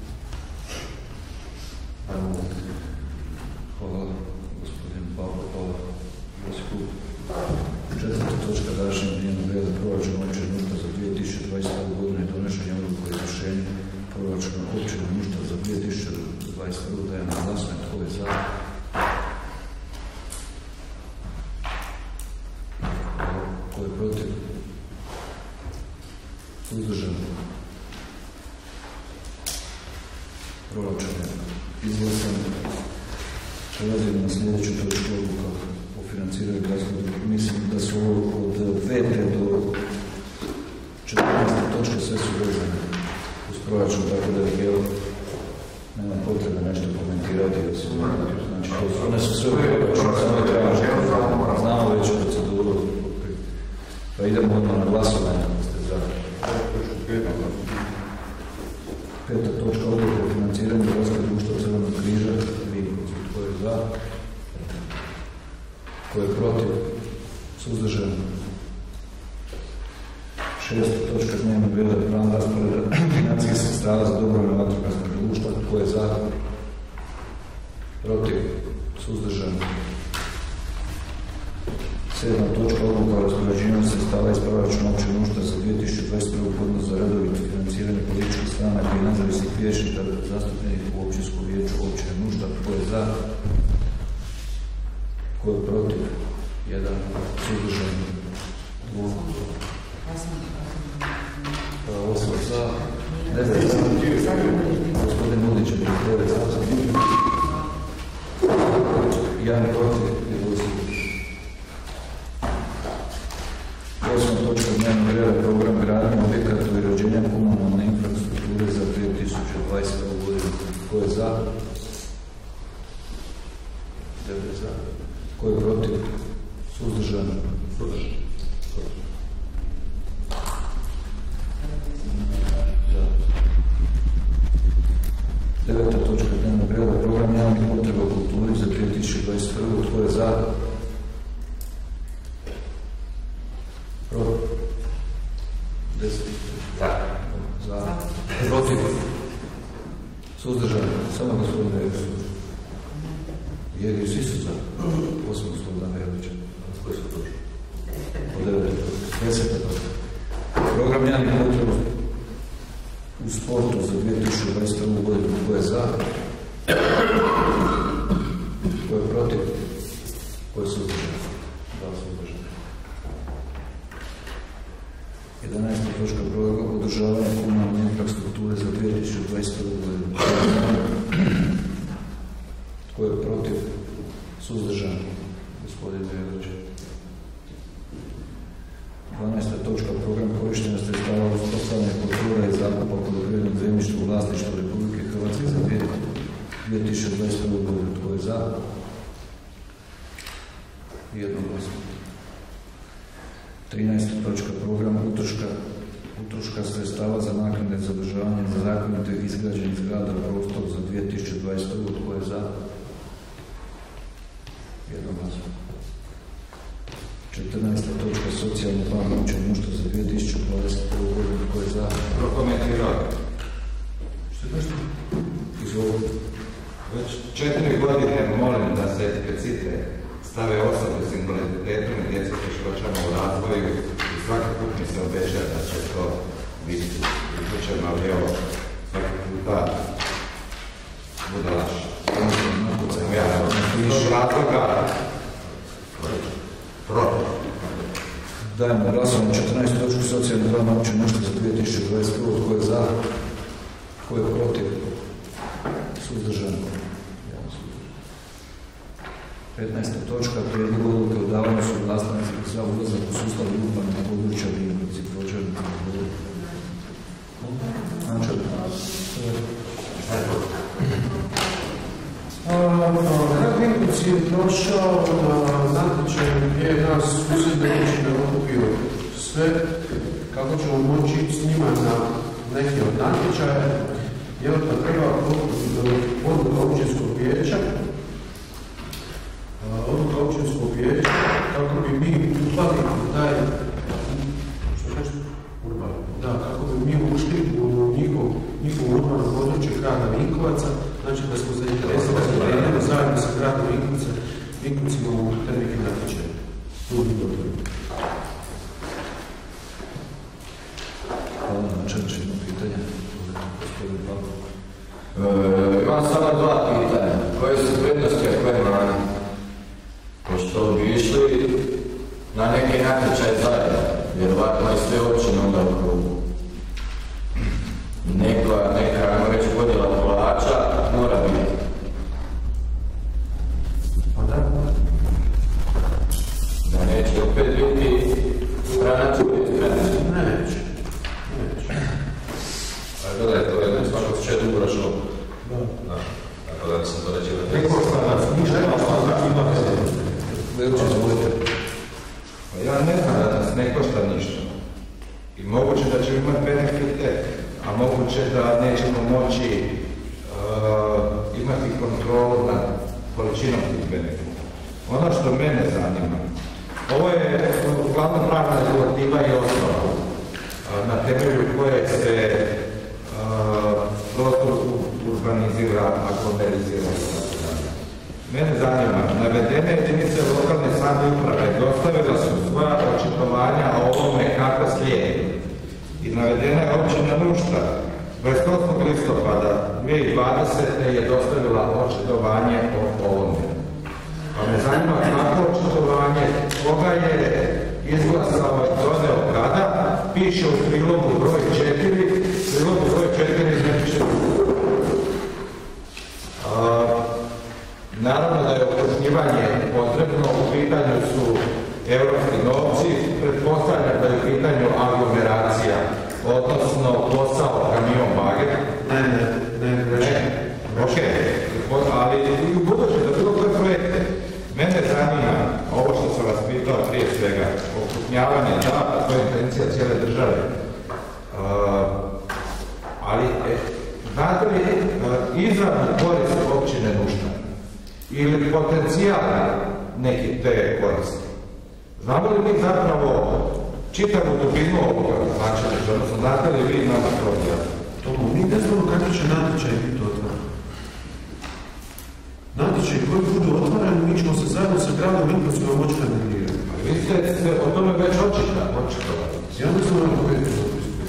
Hvala, gospodin Pavlo, hvala, Josipu. Četvrta točka današnjeg dnevnog reda proračuna općeg nužda za dvije tisuće dvadeset prvu godinu i donošenje odluke o izvršenju proračuna općeg nužda za dvije tisuće dvadeset prvu dajem na glasovanje. Tko je za? Tko je protiv? Suzdržan? Proračun je izglasan. Prelazimo na sljedeću točku odluka o financiranju gradskog. Mislim da su od pete do četrnaeste točke sve su vezane uz proračun, tako da je bilo nema potrebe nešto komentirati. Znači, one su sve u proračunu, samo treba znamo već proceduru. Pa idemo odmah na glasovanje. Peta točka odluka o financiranju gradskog društva Crvenog križa. Tko je za? Tko je protiv? Suzdržan? Šesta točka dnevnog reda je plan rasporeda financijskih sredstava za dobrovoljno vatrogasno društvo. Tko je za? Protiv? Suzdržan? Sedma točka odluka o raspoređivanju sredstava iz proračuna općeg nužda za dvije tisuće dvadeset prvu godinu za redovito financiranje političkih stranaka i nezavisnih vijećnika zastupljenih u općinskom vijeću općeg nužda. Tko je za? Tko je protiv? Jedan. Suzdržan? Dvog. Osam za. Devet za. Gospodin Mudić je devet za. Jedan protiv. Osma točka dnevnog reda program gradnje objekata i uređenja komunalne infrastrukture za dvije tisuće dvadeset prvu godinu. Tko je za? Devet za. Tko je protiv? Suzdržan? Suzdržan. Deveta točka dnevnog reda program javnih potreba u kulturi za dvije tisuće dvadeset prvu. Tko je za? Deset. Za. Za. Protiv. Suzdržan. Samo gospodin Rević. Jer svi su za. Osim gospodina Revića. Koji su točni? Po devet. Deseta točka. Program javnih potreba u sportu za dvije tisuće dvadeset prvu godinu. Tko je za? Tko je protiv? Tko je suzdržan? Dva suzdržan. jedanaesta točka program održavanja komunalne infrastrukture za dvije tisuće dvadeset prvu godinu. Tko je protiv? Suzdržan? Gospodin Rević. dvanaesta točka program korištenja sredstava uspostavljanja kultura i zakupa poljoprivrednog zemljišta u vlasništvu Republike Hrvatske za dvije tisuće dvadeset prvu godinu. Tko je za? Jednoglasno. trinaesta točka program utroška, utroška sredstava za naknade za održavanje nezakonito izgrađenih zgrada prostor za dvije tisuće dvadeset prvu. Tko je za? Jednoglasno. četrnaesta točka socijalni plan općeg nužda za dvije tisuće dvadeset prvu godinu. Tko je za? Prokomentirao. Što je nešto? Izvolite. Već četiri godine molim da se eksplicite stave osobe s invaliditetom i djeca s teškoćama u razvoju i svaki put mi se obećava da će to biti uključeno, ali evo, svaki puta bude laš. Ja, iz razloga protiv. Dajemo glasovanje četrnaestu točku socijalni plan opće nešto za dvije tisuće dvadeset prvu. Tko je za? Tko je protiv? Suzdržan. petnaesta točka. Prijedlog odluke o davanju suglasnosti za ulazak u sustav urbana područja Vinkovci. Pročelnik. Grad Vinkovci je prošao na natječaj gdje je nas susjedne općine okupio sve kako ćemo moći ići s njima na neki od natječaja. Jer da treba odluka općinskog vijeća, odluka općinskog vijeća kako bi mi upali u taj, što nešto? Da, kako bi mi ušli u njihov, njihovo urbano područje grada Vinkovaca, znači da smo zainteresirani da idemo zajedno sa gradom Vinkovca, Vinkovcima u te neke natječaje. Hvala na načelniče, jedno pitanje. E, imam samo dva pitanja. Koje su prednosti, a koje mane? Pošto bi išli na neki natječaj zajedno, vjerovatno i sve općine onda u krugu. Neka, neka, ajmo reći, podjela plaća mora biti. Pa da? Da neće opet biti stranac uvijek stranac. Neće. Neće. A gledaj, to je jedno svakog će dugoročno. Da. Da. Tako da sam to reći da... Neko stranac, ništa ima stranac, ima veze. Velče, izvolite. Ja ne znam da nas ne košta ništa. I moguće da ćemo imati benefite, a moguće da nećemo moći uh, imati kontrolu nad količinom tih benefita. Ono što mene zanima, ovo je uglavnom pravna regulativa i osnova uh, na temelju koje se uh, prostor urbanizira, aglomerizira. Mene zanima, navedene jedinice lokalne samouprave dostavile su svoja očitovanja o ovome kako slijedi. I navedena je općina Nuštar dvadeset osmog listopada dvije tisuće dvadesete. je dostavila očitovanje o ovome. Pa me zanima kako očitovanje, koga je izglasao i doneo kada, piše u prilogu broj četiri, prilogu broj četiri znači naravno da je okrupnjivanje potrebno, u pitanju su europski novci, pretpostavljam da je u pitanju aglomeracija, odnosno posao kamion bager. Ne, ne, ne, ne. Ok, ali u buduće da bilo koje projekte, mene zanima ovo što sam vas pitao prije svega, okrupnjavanje, da, to je intencija cijele države. Uh, ali, eh, znate li uh, izravnu korist općine Nuštar? Ili potencijal neki te koristi. Znamo li mi zapravo čitavu dubinu ovoga značenja, odnosno znate li vi nama to objasniti? To mi ne znamo kako će natječaj biti otvoren. Natječaj koji budu otvoreni, mi ćemo se zajedno sa gradom Vinkovcima moći kandidirati. Vi ste se o tome već očitovali. Ja ne znam na koji je to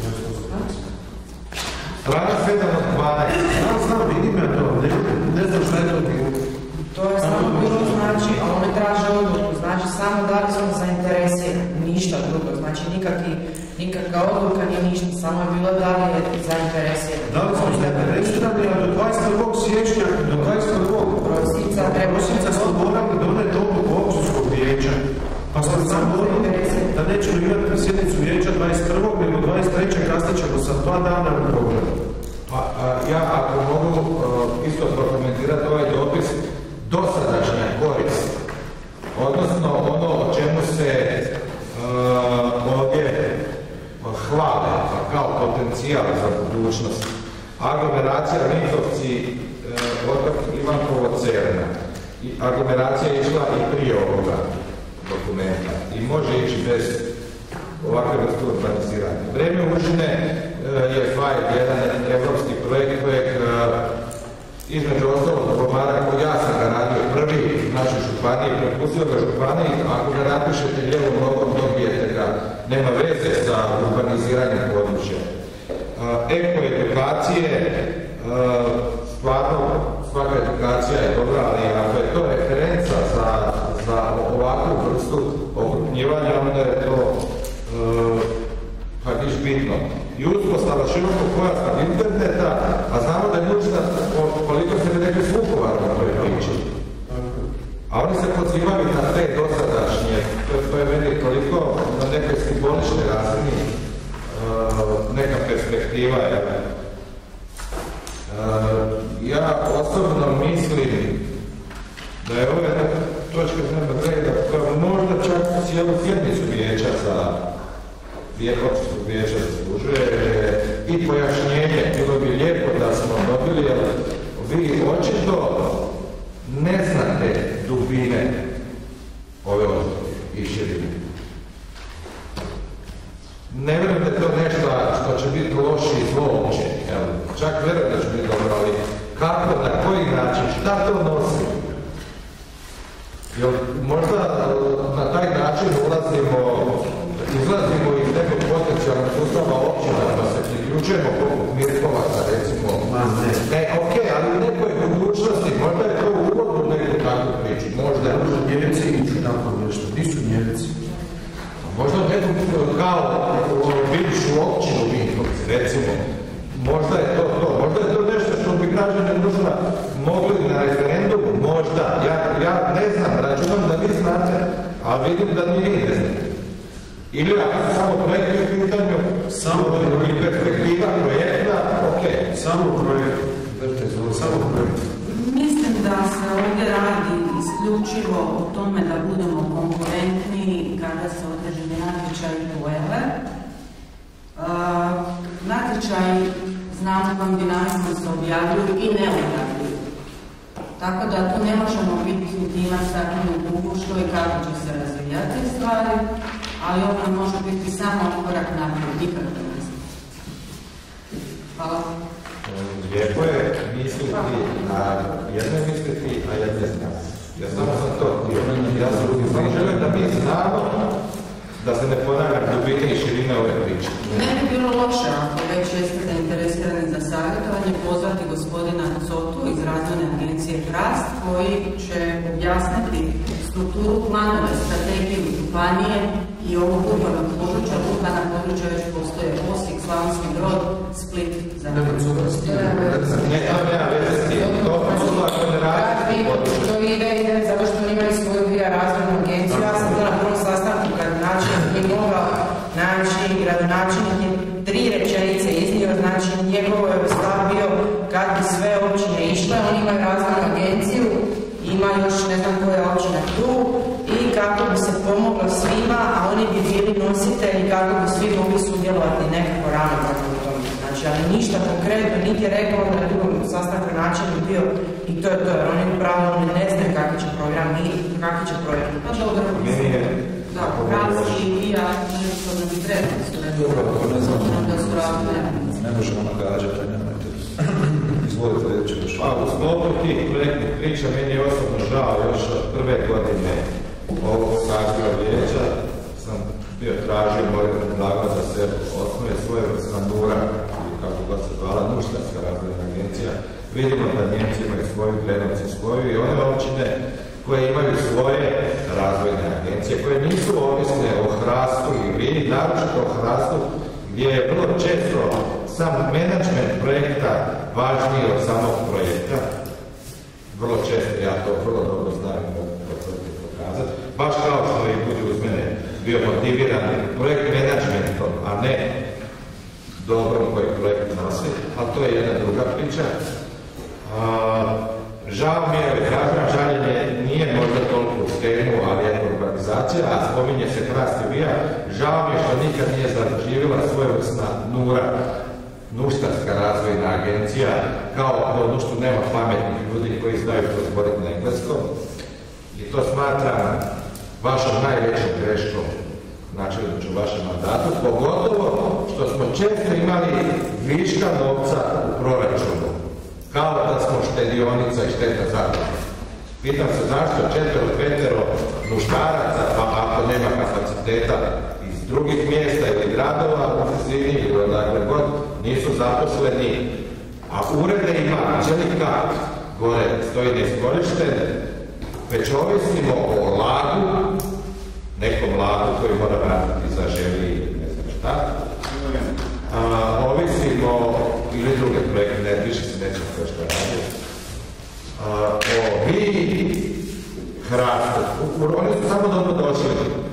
strana sedam od dvanaest. Ja znam, vidim ja to, ne, ne znam šta je to bilo. To je samo bilo, znači, a one traže odluku, znači samo da li smo zainteresirani, ništa drugo, znači nikakvi, nikakva odluka nije ništa, samo je bilo da li je zainteresirani. Da li smo zainteresirani, a do dvadeset prvog siječnja, do dvadeset prvog Prosinca treba prosinca smo morali doneti odluku općinskog vijeća. Pa smo samo morali da nećemo imati sjednicu vijeća dvadeset prvog nego dvadeset trećeg kasnije ćemo sa dva dana u programu. Pa ja ako mogu uh, isto prokomentirati ovaj dopis, dosadašnja korist, odnosno ono o čemu se uh, ovdje hvale kao potencijal za budućnost. Aglomeracija Vinkovci, uh, otok Ivankovo Cerna. I aglomeracija je išla i prije ovoga dokumenta i može ići bez ovakve vrste urbaniziranja. Vrijeme Užine uh, je F A I, jedan evropski projekt kojeg uh, između ostalog dogovara koji ja sam ga radio prvi u našoj županiji preko pustio ga županiji, ako ga napišete lijevom nogom, dobijete ga, nema veze sa urbaniziranjem područja. Eko-edukacije, stvarno, svaka edukacija je dobra, ali ako je to referenca za, za ovakvu vrstu okrupnjivanja, onda je to hajdiš bitno. I uspostava širokog pojasnog interneta, a znamo da je nužna, koliko ste mi rekli, s Vukovarom na toj priči. A oni se pozivaju na te dosadašnje, to, to je meni toliko na nekoj simboličnoj razini, uh, neka perspektiva. Ja, uh, ja osobno mislim da je ove točke dnevnog reda koja možda čak cijelu sjednicu vijeća za općinskog vijeća zaslužuje i pojašnjenje. Bilo bi lijepo da smo dobili, jer vi očito ne znate dubine ove odluke i širine. Ne vjerujem da je to nešto što će biti loše i zlo uopće. Čak vjerujem da će biti dobro, ali kako, na koji način, šta to nosi? Jer možda na taj način ulazimo, izlazimo iz nekog potencijalnog sustava općina, da se priključujemo poput Mirkovaca, recimo. Ne, ok, ali u nekoj budućnosti, možda je to uvod u neku takvu priču, možda. Možda Njemci iću tako nešto, di su Njemci? Možda nekom kao bivšu općinu Vinkovci, recimo. Možda je to to, možda je to nešto što bi građani možda mogli na referendumu, možda. Ja, ja ne znam, računam da vi znate, a vidim da ni vi ne znate. Ili ako samo projekt je u pitanju, samo i perspektiva projekta, ok. Samo projekt, samo projekt. Mislim da se ovdje radi isključivo o tome da budemo konkurentni kada se određeni natječaji pojave. Uh, natječaji, znamo kojom dinamikom se objavljuju i ne objavljuju. Tako da tu ne možemo biti niti imati staklenu kuglu što i kako će se razvijati stvari, ali ovo može biti samo korak naprijed, nikako ne znam. Hvala. Lijepo je misliti, a jedne misliti, a jedne znati. Ja samo sam to htio. Ja sam želim da mi znamo da se ne ponavljam dubine i širine ove priče. Ne bi bilo loše ako već jeste zainteresirani za savjetovanje pozvati gospodina Cotu iz Razvojne agencije Hrast koji će objasniti strukturu planove, strategiju županije i ovog urbanog područja. Urbana područja već postoje Osijek, Slavonski Brod, Split, Zagreb. Ne, to nema veze s tim. To je generacija. To ide, ide zato što oni imaju svoju via razvojnu agenciju. Ja sam bila na prvom sastanku gradonačelnik je mogao naći, gradonačelnik je tri rečenice iznio, znači njegovo je stav bio kad bi sve općine išle, oni imaju razvojnu agenciju, ima još ne znam koja općina tu i kako bi se pomoglo svima, a oni bi bili nositelji kako bi svi mogli sudjelovati nekako rano kako u tome. Znači, ali ništa konkretno, niti je rekao na drugom sastanku načelnik bio i to je to, jer oni upravo ne znaju kakvi će program, kakvi će projekt. Pa dobro, da, Hrvatski i ja, nešto ne bi trebali su ne možemo nagađati, nemojte. Izvolite reći još. Pa u sklopu tih projektnih priča meni je osobno žao još od prve godine ovog saziva vijeća sam bio tražio, moram predlagao da se osnuje svoje vrsta NURA, ili kako god se zvala, Nuštarska razvojna agencija. Vidimo da Njemci imaju svoju, Drenovci svoju i one općine koje imaju svoje razvojne agencije, koje nisu ovisne o Hrastu i vi, naročito o Hrastu, gdje je vrlo često sam menadžment projekta važniji od samog projekta. Vrlo često, ja to vrlo dobro znam i mogu pokazati. Baš kao što i ljudi uz mene bio motiviran projekt menadžmentom, a ne dobrom koji projekt nosi, ali to je jedna druga priča. A, žao mi je, kažem, žaljenje nije možda toliko u temu, ali je urbanizacija, a spominje se Hrast i Vija. Žao mi je što nikad nije zaživjela svojevrsna NURA, Nuštarska razvojna agencija, kao u Nuštu nema pametnih ljudi koji znaju to zboriti na engleskom. I to smatram vašom najvećom greškom, načelniče u vašem mandatu, pogotovo što smo često imali viška novca u proračunu, kao da smo štedionica i šteta zaklada. Pitam se zašto četvero, petero muškaraca, pa ako nema kapaciteta iz drugih mjesta ili gradova u blizini ili odakle god, nisu zaposleni, a urede ima Anđelika, gore stoji neiskorišten, već ovisimo o lagu, nekom lagu koji mora vratiti za želi ili ne znam šta. A, ovisimo, ili druge projekte, ne, više se neće sve što radi. A, o vi, hrastu, oni su samo dobro došli.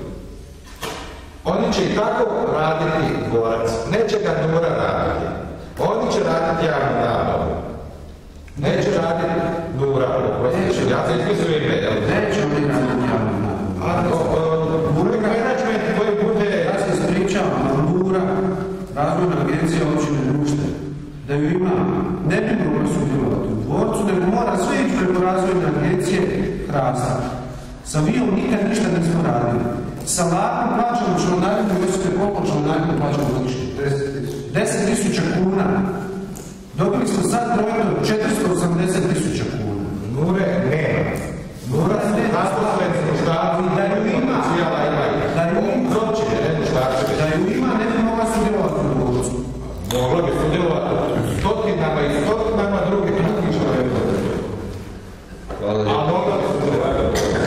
Oni će i tako raditi borac, neće ga Nura raditi. Oni će raditi javnu nabavu. Neće raditi Nura, oprostiću, ja se ispisuju ime, jel? Neće oni raditi javnu nabavu. Burek management koji bude... Ja se ispričavam, Nura, razvojna agencija općine društve, da ju ima, ne bi mogla sudjelovati u dvorcu, nego mora sve ići preko razvojne agencije Hrasta. Sa Vijom nikad ništa nismo radili. Sa Lakom plaćamo članarinu, mislite koliko članarinu plaćamo godišnje? deset tisuća kuna. Dobili smo sad projektor četiristo osamdeset tisuća kuna. Nure nema. Nura se zaposleni muškarci, da ju ima, da ju ima, da ju ima, ne bi mogla sudjelovati u dvorcu. Mogla bi sudjelovati stotinama i stotinama drugih drugih članarina. Hvala lijepo. A mogla bi sudjelovati.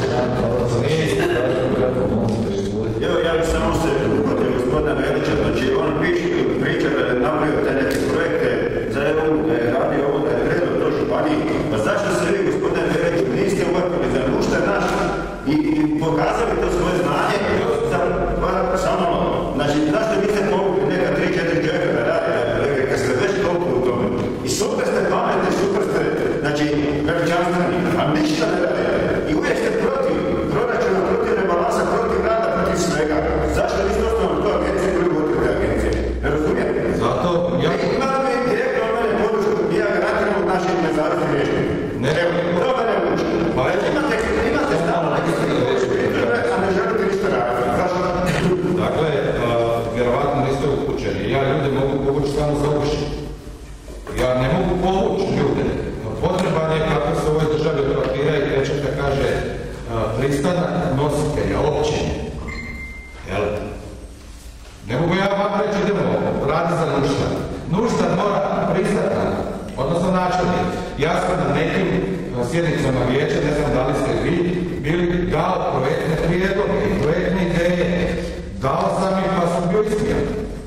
Evo, ja bih samo se upratio gospodina Velića, znači on piše, priča da je napravio te neke projekte za evo, da je radio ovo, da je predao to županiji, pa zašto se vi, gospodine Veliću, niste uvatili za nušte naš i, i pokazali to svoje znanje, za, pa, samo, znači, zašto niste povukli neka tri četiri čovjeka da radi, kad ste već toliko u tome. I super ste pametni, super ste, znači, veličanstveni, a ništa ne radi. I uvijek ste protiv proračuna, protiv rebalansa, protiv rada, protiv svega. Zašto niste osnovali to agencije koji vodite te agencije? Ne razumijete? Zato ja... I imate mi direktno od mene područku, ja garantiram od naših nezavisnih rješenja. Ne. Evo, to me ne uči. Pa imate, imate stavno neki a ne želite ništa raditi. Zašto? Dakle, vjerovatno niste upućeni. Ja ljude mogu povući samo za uši. Ja ne mogu povući ljude. Potreban je kako se u ovoj državi od papira i pečata kaže pristanak nositelja općine. Jel? Ne mogu ja vam reći idemo radi za nušta. Nušta mora pristati, odnosno načelnik. Ja sam na nekim sjednicama vijeća, ne znam da li ste vi, bili dao projektne prijedloge i projektne ideje. Dao sam ih pa sam bio ismijan.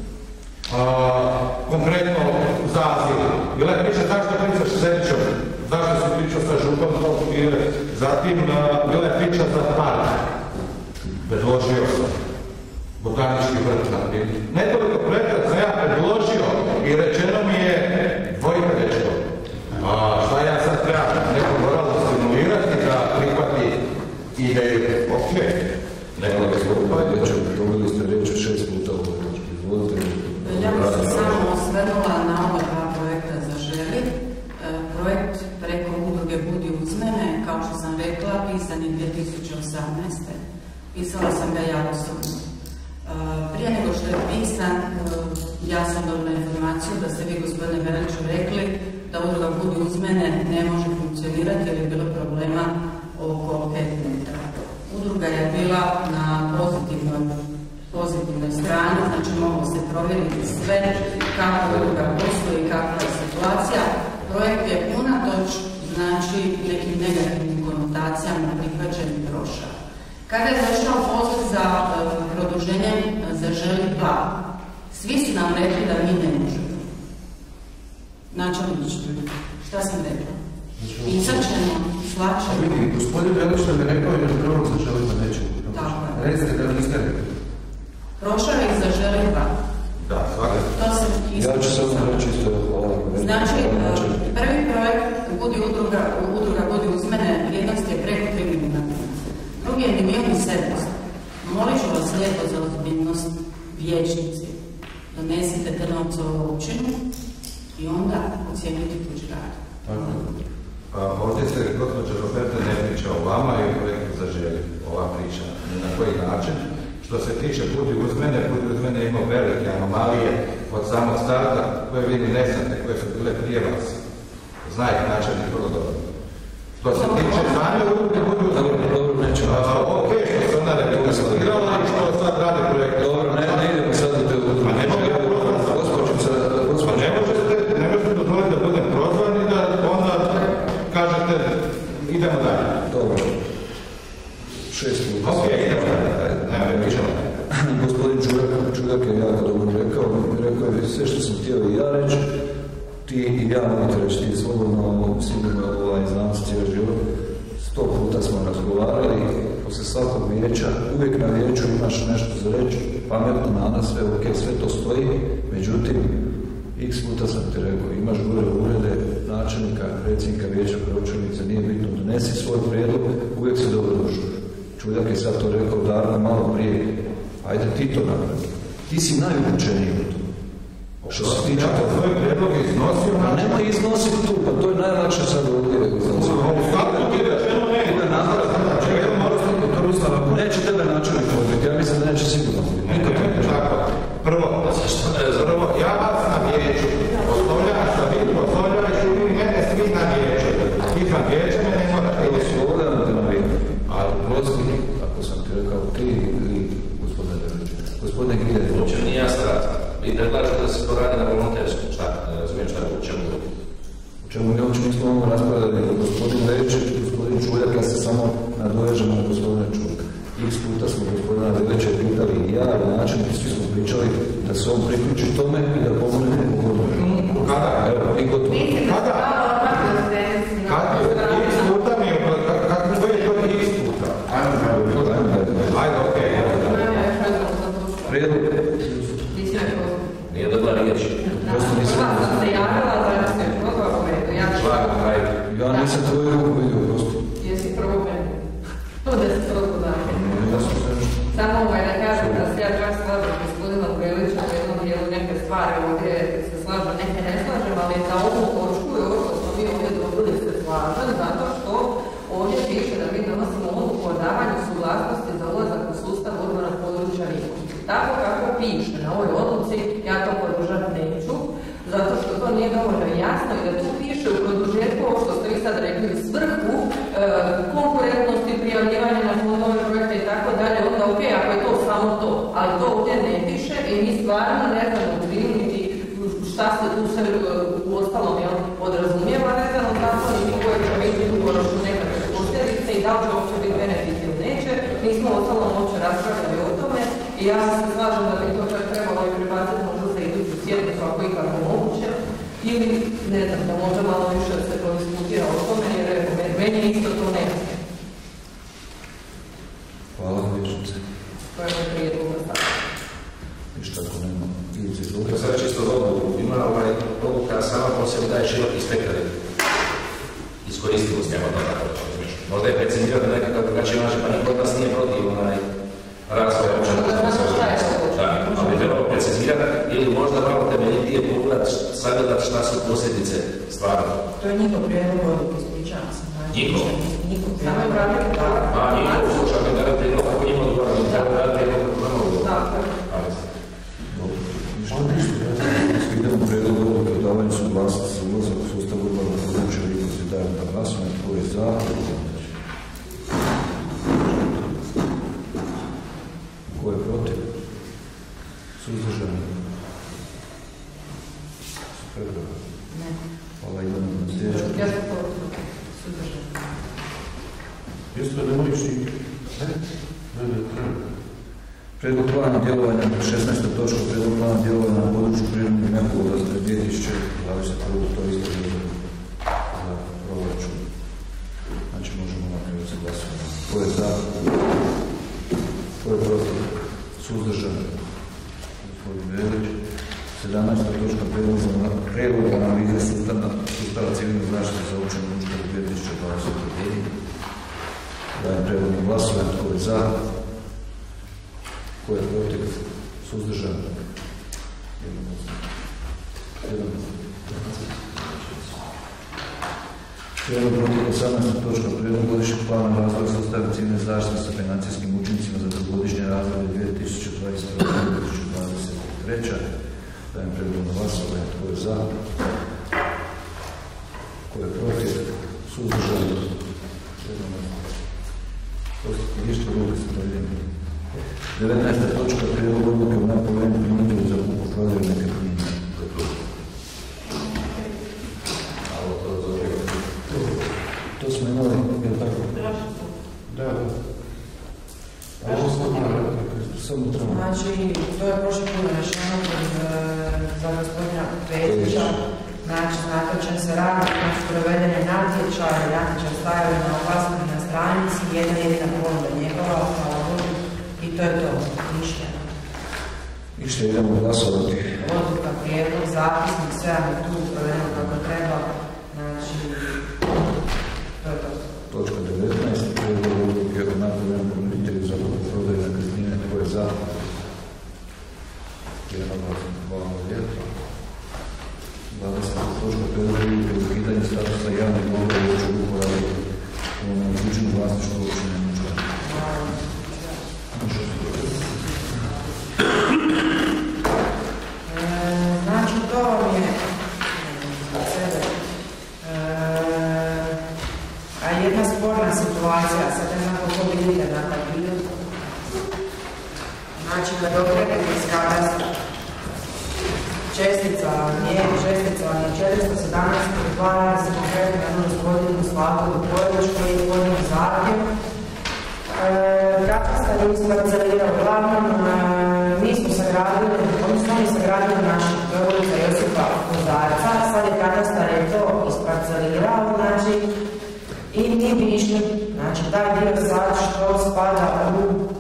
Konkretno za azil. Bila je priča zašto pričaš s Serićom, zašto si pričao sa župom, to bile. Zatim bila je priča za park. Predložio sam. Botanički vrt, naprijed. Nekoliko projekta sam ja predložio i rečeno mi je dvojka rečeno. A šta ja sad treba neko moralo stimulirati da prihvati ideju? Ok. Neko da smo upajdeću, dobili ste riječ šest puta u točki. Izvolite. Ja bih se samo osvrnula na ova dva projekta za želi. E, projekt preko udruge Budi uz mene, kao što sam rekla, pisan je dvije tisuće osamnaeste. Pisala sam ga ja osobno. E, prije nego što je pisan, e, ja sam dobila informaciju da ste vi, gospodine Veliću, rekli da udruga Budi uz mene ne može funkcionirati jer je bilo problema oko pet metara. Udruga je bila na pozitivnoj pozitivnoj strani, znači moglo se provjeriti sve kako udruga posluje i kakva je situacija. Projekt je unatoč, znači, nekim negativnim konotacijama prihvaćen i prošao. Kada je došao poziv za uh, produženjem uh, za želi dva, svi su nam rekli da mi ne možemo. Načelniče, šta sam rekla? Pisat ćemo, slačemo. Vidi, gospodin Velić nam je rekao još prvog za želi da nećemo. Tako je. Recite da niste rekli. Prošao je za želi dva. Da, svakako. To sam isto. Ja ću samo reći isto, hvala. Znači, prvi projekt Budi udruga, udruga Budi uz mene, vrijednost je preko tri milijuna. Drugi je milijun i sedamsto. Molit ću vas lijepo za ozbiljnost vijećnici. Donesite te novce u općinu i onda ocijeniti tuđ rad. Pa ovdje se gospođa Roberta ne priča o vama i o projektu za želju. Ova priča na koji način. Što se tiče Budi uz mene, Budi uz mene imao velike anomalije od samog starta koje vi ne znate, koje su bile prije vas. Znajte načelnik vrlo dobro. Što se tiče same udruge budu... Dobro, dobro, nećemo. Ok, što se onda realizirala i što sad radi projekt. Dobro, ne, ne idemo sad u te udruge. Pa ne može ja prozvan. Ne možete, ne možete dozvoliti da budem prozvan i da onda kažete idemo dalje. Dobro. Šest puta. Ok, idemo dalje. Nema više. Gospodin Čuljak, Čuljak je jako dobro rekao, rekao je sve što sam htio i ja reći, ti i ja možete reći, ti slobodno, sigurno ovaj, znam se cijeli život, sto puta smo razgovarali, posle svakog vijeća, uvijek na vijeću imaš nešto za reći, pametno na nas, sve ok, sve to stoji, međutim, x puta sam ti rekao, imaš gore urede načelnika, predsjednika vijeća, pročelnice, nije bitno, donesi svoj prijedlog, uvijek se dobro došao. Čuljak je sad to rekao davno, malo prije, ajde ti to napravi. Ti si najučeniji u to. Što se tiče to? Svoj prijedlog je iznosio? Pa nemoj iznositi tu, pa to je najlakše sad ovdje iznositi. Ide napraviti. Neće tebe načelnik odbiti, ja mislim da neće sigurno odbiti. Niko to neće. Prvo, prvo, ja vas na vijeću osnovljam što vi osnovljavaš i vi mene svi na vijeću. Izvan vijeća me ne morate. Osnovljam te na vijeću. Ali prosti, ako sam ti rekao ti ili gospodine Dević. Gospodine Grilje. Uopće nije jasna razlika. Vi predlažete da se to radi na volonterskom. Šta? Ne razumijem šta je u čemu je. U čemu mi uopće nismo ovo raspravljali. Gospodin Dević, gospodin Čuljak, ja se samo nadovežem na gospodine Čuljaka. X puta smo gospodina Devića pitali i ja i načelnik, svi smo pričali da se on priključi tome i da pomogne nekogodno. Kada? Evo, i gotovo. Kada? Kada? X puta mi je, kako je to X puta? Ajde, okej. Prijedlog. Nije dobra riječ. sam se javila da se prozva u redu. Ja nisam tvoju ruku vidio, prosto. Jesi prvo meni. To da se prozva dakle. Samo ovaj da kažem da se ja čak slažem s gospodinom Belićem u jednom dijelu neke stvari ovdje se slažem, neke ne slažem, ali za ovu točku i ovo što smo mi ovdje dobili se slažem, zato što ovdje piše da mi donosimo odluku o davanju suglasnosti za ulazak u sustav odmora područja Rijeka. Tako kako piše na ovoj odluci, ja to podržati neću, zato što to nije dovoljno jasno i da tu piše u produžetku ovo što ste vi sad rekli, svrhu, e, konkurentnosti, prijavljivanja na fondove projekte i tako dalje, onda ok, ako je to samo to, ali to ovdje ne piše i mi stvarno ne znamo niti šta se tu sve u ostalom jel, podrazumijeva vezano tako, niti koje će biti dugoročno nekakve posljedice i da li će uopće biti benefit ili neće, nismo ostalom uopće raspravljali o tome i ja se slažem da bi to čak trebalo i prebaciti možda za iduću sjednicu ako je kako moguće ili ne znam da možda malo više se prodiskutira o tome jer meni isto to ne znam. Hvala vijećnice. To je moj prijedlog na stavlju. Ništa ako nema. To sada čisto odluku. Ima ovaj odluka sama po sebi daje široki spektar iskoristivost njema toga. Možda je precizirati nekakav drugačiji način, pa niko od nas nije protiv onaj razvoja općena. Da, ali bi trebalo precizirati ili možda malo temeljitije pogledati, sagledati šta su posljedice stvarno. To je njihov prijedlog odluke, ispričavam se. Njihov? Njihov Samo je pravnik. A, njihov, čak je da prijedlog kako njima odgovara, da je prijedlog kako nama odgovara. Idemo prijedlog odluke o davanju suglasnosti za ulazak u sustav urbanog područja Rijeka se daje na glasovanje. Tko je za? Tko je protiv? Suzdržani? Ne. Hvala, idemo na sljedeću. Ja sam protiv. Suzdržani. Jeste da ne možeš i... Ne, ne, ne, treba. Predlog plana djelovanja, šesnaesta točka, predlog plana djelovanja na području prirodnih nepogoda za dvije tisuće dvadeset prve. To je isto bilo za proračun. Znači možemo napraviti se glasovanje. Ko je za? Ko je protiv? Suzdržan? Gospodin Belić. sedamnaesta točka, predlog analize sustava civilne zaštite za općinu Učka u dvije tisuće dvadeset godini. Dajem predlog na glasovanje. Ko je za? Ko je protiv? Suzdržan? Jedan. Prijedlog protiv osamnaesta točka. Prijedlog godišnjeg plana razvoja sustava civilne zaštite sa financijskim učincima za trogodišnje razdoblje dvije tisuće dvadeset prve do dvije tisuće dvadeset treće. Dajem prijedlog na glasovanje. Tko je za? Ko je protiv? Suzdržan? Ništa drugo se dovoljeno. devetnaesta točka prijedlog odluke o napravljenju primjenju za kupoprodaju nekretnina. To smo imali, je li tako? Da, da. Ovo smo imali. Samo treba. Znači, to je prošle puno rešeno kod za gospodina Petića. Znači, natječaj se radi, znači provedene natječaje, natječaj stavljaju na oglasnik na stranici, jedna jedina ponuda njegova, hvala Bogu, i to je to, ništa. Ništa, idemo glasovati. Odluka, prijedlog, zapisnik, sve vam je tu provedeno kako treba, znači, to je to. Točka devetnaest. Prijedlog odluke o napravljenom ponuditelju za kupoprodaju nekretnine koje za. Jednoglasno, hvala lijepo. dvadeseta točka prijedlog odluke o ukidanju statusa javnih dobra i općeg uporabe u omogućenom vlasništvu općine Mučar. Znači, to vam je za sebe a jedna sporna situacija, sad ne znam kako vidite na papiru. Znači, kad okrenete iz kadastra, čestica nije, čestica je četiristo sedamnaest dvanaest konkretno na gospodinu Slavovu Pojloš koji je podnio zahtjev. Katastar je isparcelirao uglavnom, mi smo sagradili, odnosno oni sagradili naših ulica Josipa Kozarca, sad je katastar je to isparcelirao, znači, i mi bi išli, znači, taj dio sad što spada u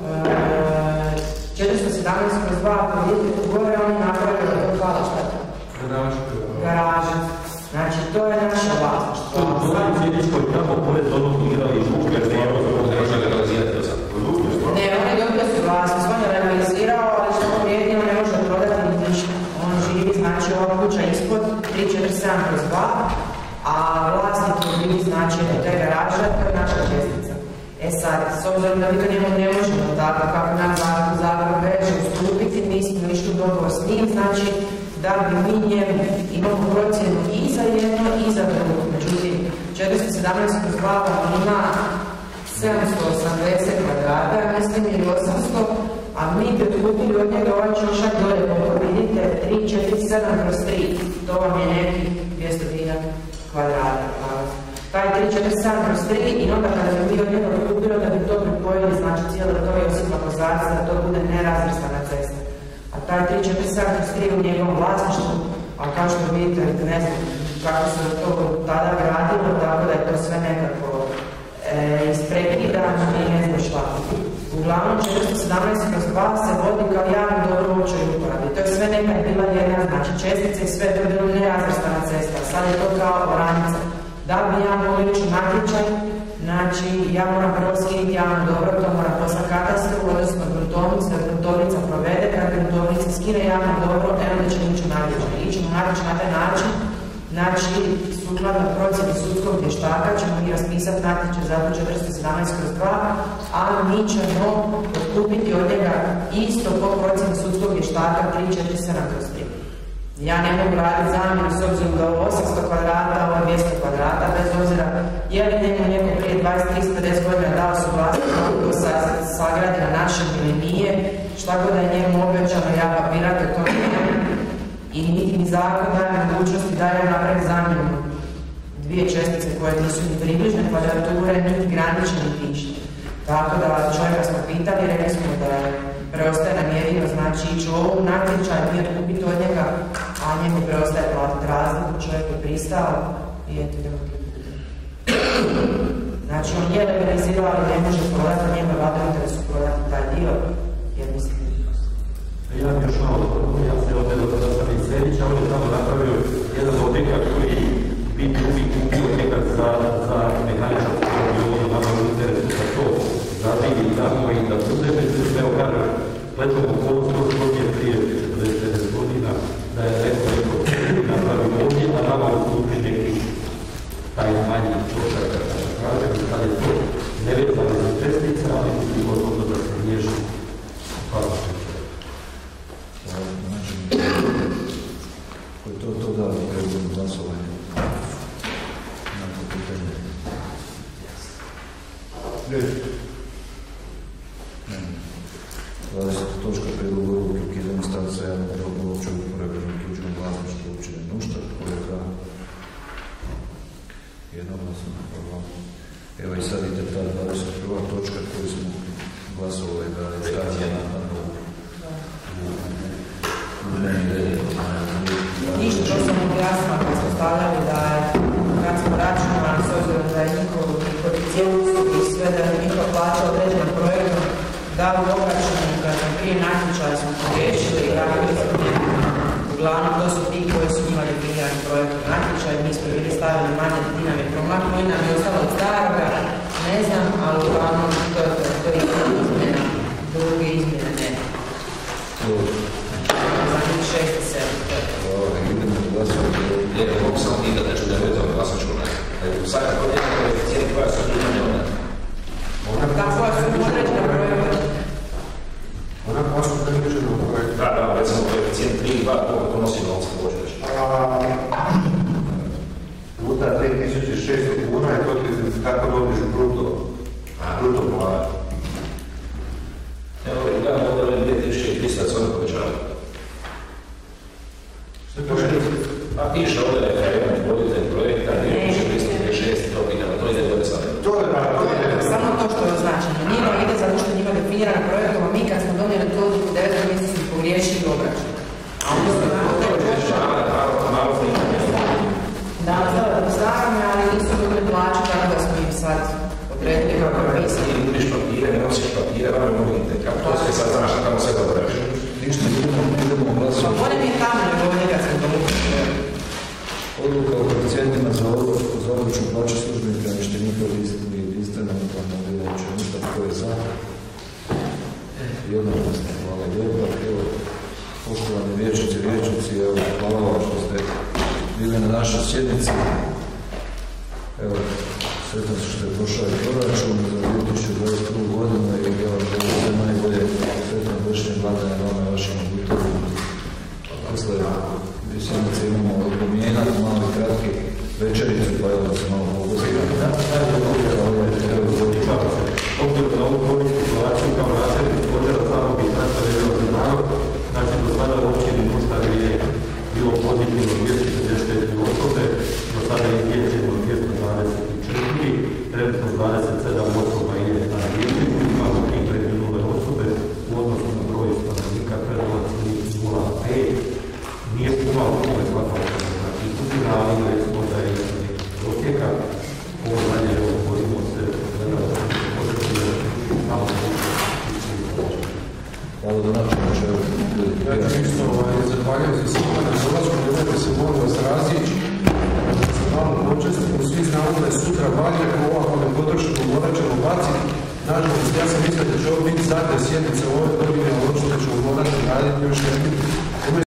četiristo sedamnaest kroz dva, ako vidite u gore, oni napravili od hvala šta je? Garaža. Garaža. Znači, to je naša vlasništvo. To je cijeličko i tamo pored onog igrali žučke, Ne može legalizirati to sad. Ne, on je dobio su vlasništvo, on je legalizirao, ali što on vrijedi, on ne može prodati ni ništa. On živi, znači, ova kuća ispod tri četiri sedam kroz dva, a vlasnik je živi, znači, od te garaže, to je naša čestica. E sad, s obzirom da mi to njemu ne možemo tako, kako nam zakon zakon veže ustupiti, mi smo išli u dogovor s njim, znači da bi mi njemu imamo procjenu i za jedno i za drugo. Međutim, četiristo sedamnaest kroz dva ima sedamsto osamdeset kvadrata, mislim, ili osamsto, a mi bi otkupili od njega ovaj čošak dole, kako vidite, tri četiri sedam kroz tri, to vam je neki dvjesto kvadrata. Taj tri četiri sedam kroz tri i onda kada bi mi od njega otkupili, da bi to pripojili, znači cijelo to Josipa Kozarca, da to bude nerazvrstana cesta. A taj tri četiri sedam kroz tri u njegovom vlasništvu, a kao što vidite, ne znam kako se to tada gradilo, tako da je to sve nekako e, isprekidano i ne znam šta. Uglavnom, četiristo sedamnaest kroz dva se vodi kao javno dobro u općoj uporabi. To je sve nekad bila jedna, znači čestica i sve to je bilo nerazvrstana cesta. Sad je to kao oranica. Da bi ja mogla ići u natječaj, znači ja moram prvo skinuti javno dobro, to mora poslati katastru, odnosno gruntovnicu, da gruntovnica provede, kad gruntovnica skine javno dobro, evo da ćemo ići u natječaj. Ićemo u natječaj na taj način, znači sukladno procjeni sudskog vještaka ćemo mi raspisati natječaj za četiristo sedamnaest kroz dva, a mi ćemo otkupiti od njega isto po procjeni sudskog vještaka tri četiri sedam kroz tri. Ja ne mogu raditi zamjenu s obzirom da ovo osamsto kvadrata, ovo je dvjesto kvadrata, bez obzira je li njemu neko prije dvadeset trideset pedeset godina dao suglasnost da to sagradi na našem ili nije, šta god da je njemu obećano, ja papirate to nemam i niti mi zakon daje mogućnosti da ja napravim zamjenu dvije čestice koje nisu ni približne kvadrature, niti granične, niti ništa. Tako da čovjeka smo pitali, rekli smo da preostaje nam jedino, znači ići u ovu natječaj, mi otkupiti od njega, a njemu preostaje platiti razliku, čovjek je pristao i eto idemo ti. Znači on je legalizirao, ali ne može prodati, njemu je vlada interesu prodati taj dio, jer mislim. Ja bih još malo dobro, ja se ovdje do tada sam i Sedića, on je tamo napravio jedan objekat koji bi uvijek kupio nekad za, za mehaničar, koji bi ovo nama u interesu za to zadini i tako i da bude, međutim, evo kažem, plećom okolnost, to što je prije četrdeset pedeset godina, da je neko neko napravio ovdje, a nama ustupi neki taj manji trošak, da kažem, sad je to nevezano za čestice, ali bi gotovo da se nježi. Hvala. Znači, koji to to da je glasovanje? dvadeseta točka prijedlog odluke o ukidanju stavca javnog dobra u općoj uporabi na tuđenom vlasništvu općine Nuštar, tko je za? Jednoglasno, hvala. Evo i sad ide ta dvadeset prva točka koju smo glasovali da je stavljena na novu. Ništa, to sam objasnila kad smo stavljali da je, kad smo računali s obzirom da je njihov koeficijent i sve da je njihova plaća određena projektom, da u obračunu kad smo prije natječaja smo pogriješili i radili smo uglavnom to su ti koji su njima definirani projektom natječaja, mi smo bili stavili manje dinamitroma koji nam je ostalo od staroga, ne znam, ali uglavnom to je to, to je izmjena, druge izmjene ne. Za njih šest i sedam. Idemo u glasovanje. Lijepo, mogu samo ti da nešto da uvjetom glasačku ne. Svaka kodina koeficijent koja su imanje ona. Da, koja su određena projekta. Ona koja su predviđena u projektu. Da, da, recimo koeficijent tri i dva, koliko to nosi novca, hoće reći. Puta tri tisuće šesto kuna je to ti kako dobiš bruto. Bruto plaća. Evo, gledamo ovdje ove dvije tisuće trista da se one povećavaju. Što je to što? A piše ovdje referent voditelj projekta dvije tisuće trista trideset šest, to pitamo, to ide ovdje sada. To je da, to je da. Samo to što je označeno. Njima ide zato što njima definirano projektom, a mi kad smo donijeli tu odluku devetom mjesecu smo pogriješili obračun. A onda smo na to počeli. Da, ostale po starome, ali nisu dobili plaću, tako da smo im sad odredili kako je pisano. Ti ubiš papire, ne nosiš papire, vam je molite, kako to sve sad znaš, tamo sve dobro reći. Ništa, idemo, idemo u Pa glasovanje. bolje mi je tamo nego ovdje kad smo donijeli. Odluka o koeficijentima za obračun plaća službenika i namještenika u jedinstvenom planu općine, tko je za? Jednoglasno, hvala lijepo. Evo, poštovani vijećnici, vijećnici, evo, hvala vam što ste bili na našoj sjednici. Evo, sretan su što je prošao i proračun za dvije tisuće dvadeset prvu godinu i evo, želim sve najbolje sretno vršenje blagdane vama i vašim obiteljima. Posle sjednice imamo odmjena, malo i kratki večericu, pa evo da se malo pogledamo. Obzirom na ovu covid situaciju kao nasljednik odjela samo bi transferirao za narod, znači do sada u općini Nuštar je bilo pozitivno dvjesto šezdeset četiri osobe, do sada je liječeno dvjesto dvadeset četiri, trenutno dvadeset sedam osoba je na liječenju, imamo tri preminule osobe u odnosu na broj stanovnika predovacni nula pet, nije puno ovo je svaka osoba, znači skupina, ali recimo da je Osijeka, ovo zadnje govorimo se gledala Hvala da načinu čeo. Ja ću isto zahvaljujem se svima na dolazku, nemojte se molim vas razići. Malo počestimo, svi znamo da je sutra valja, ova ako ne potrošimo morat ćemo baciti. Nažalost, ja sam mislio da će ovo biti zadnja sjednica ove godine, ali očito ćemo morati raditi još jednu.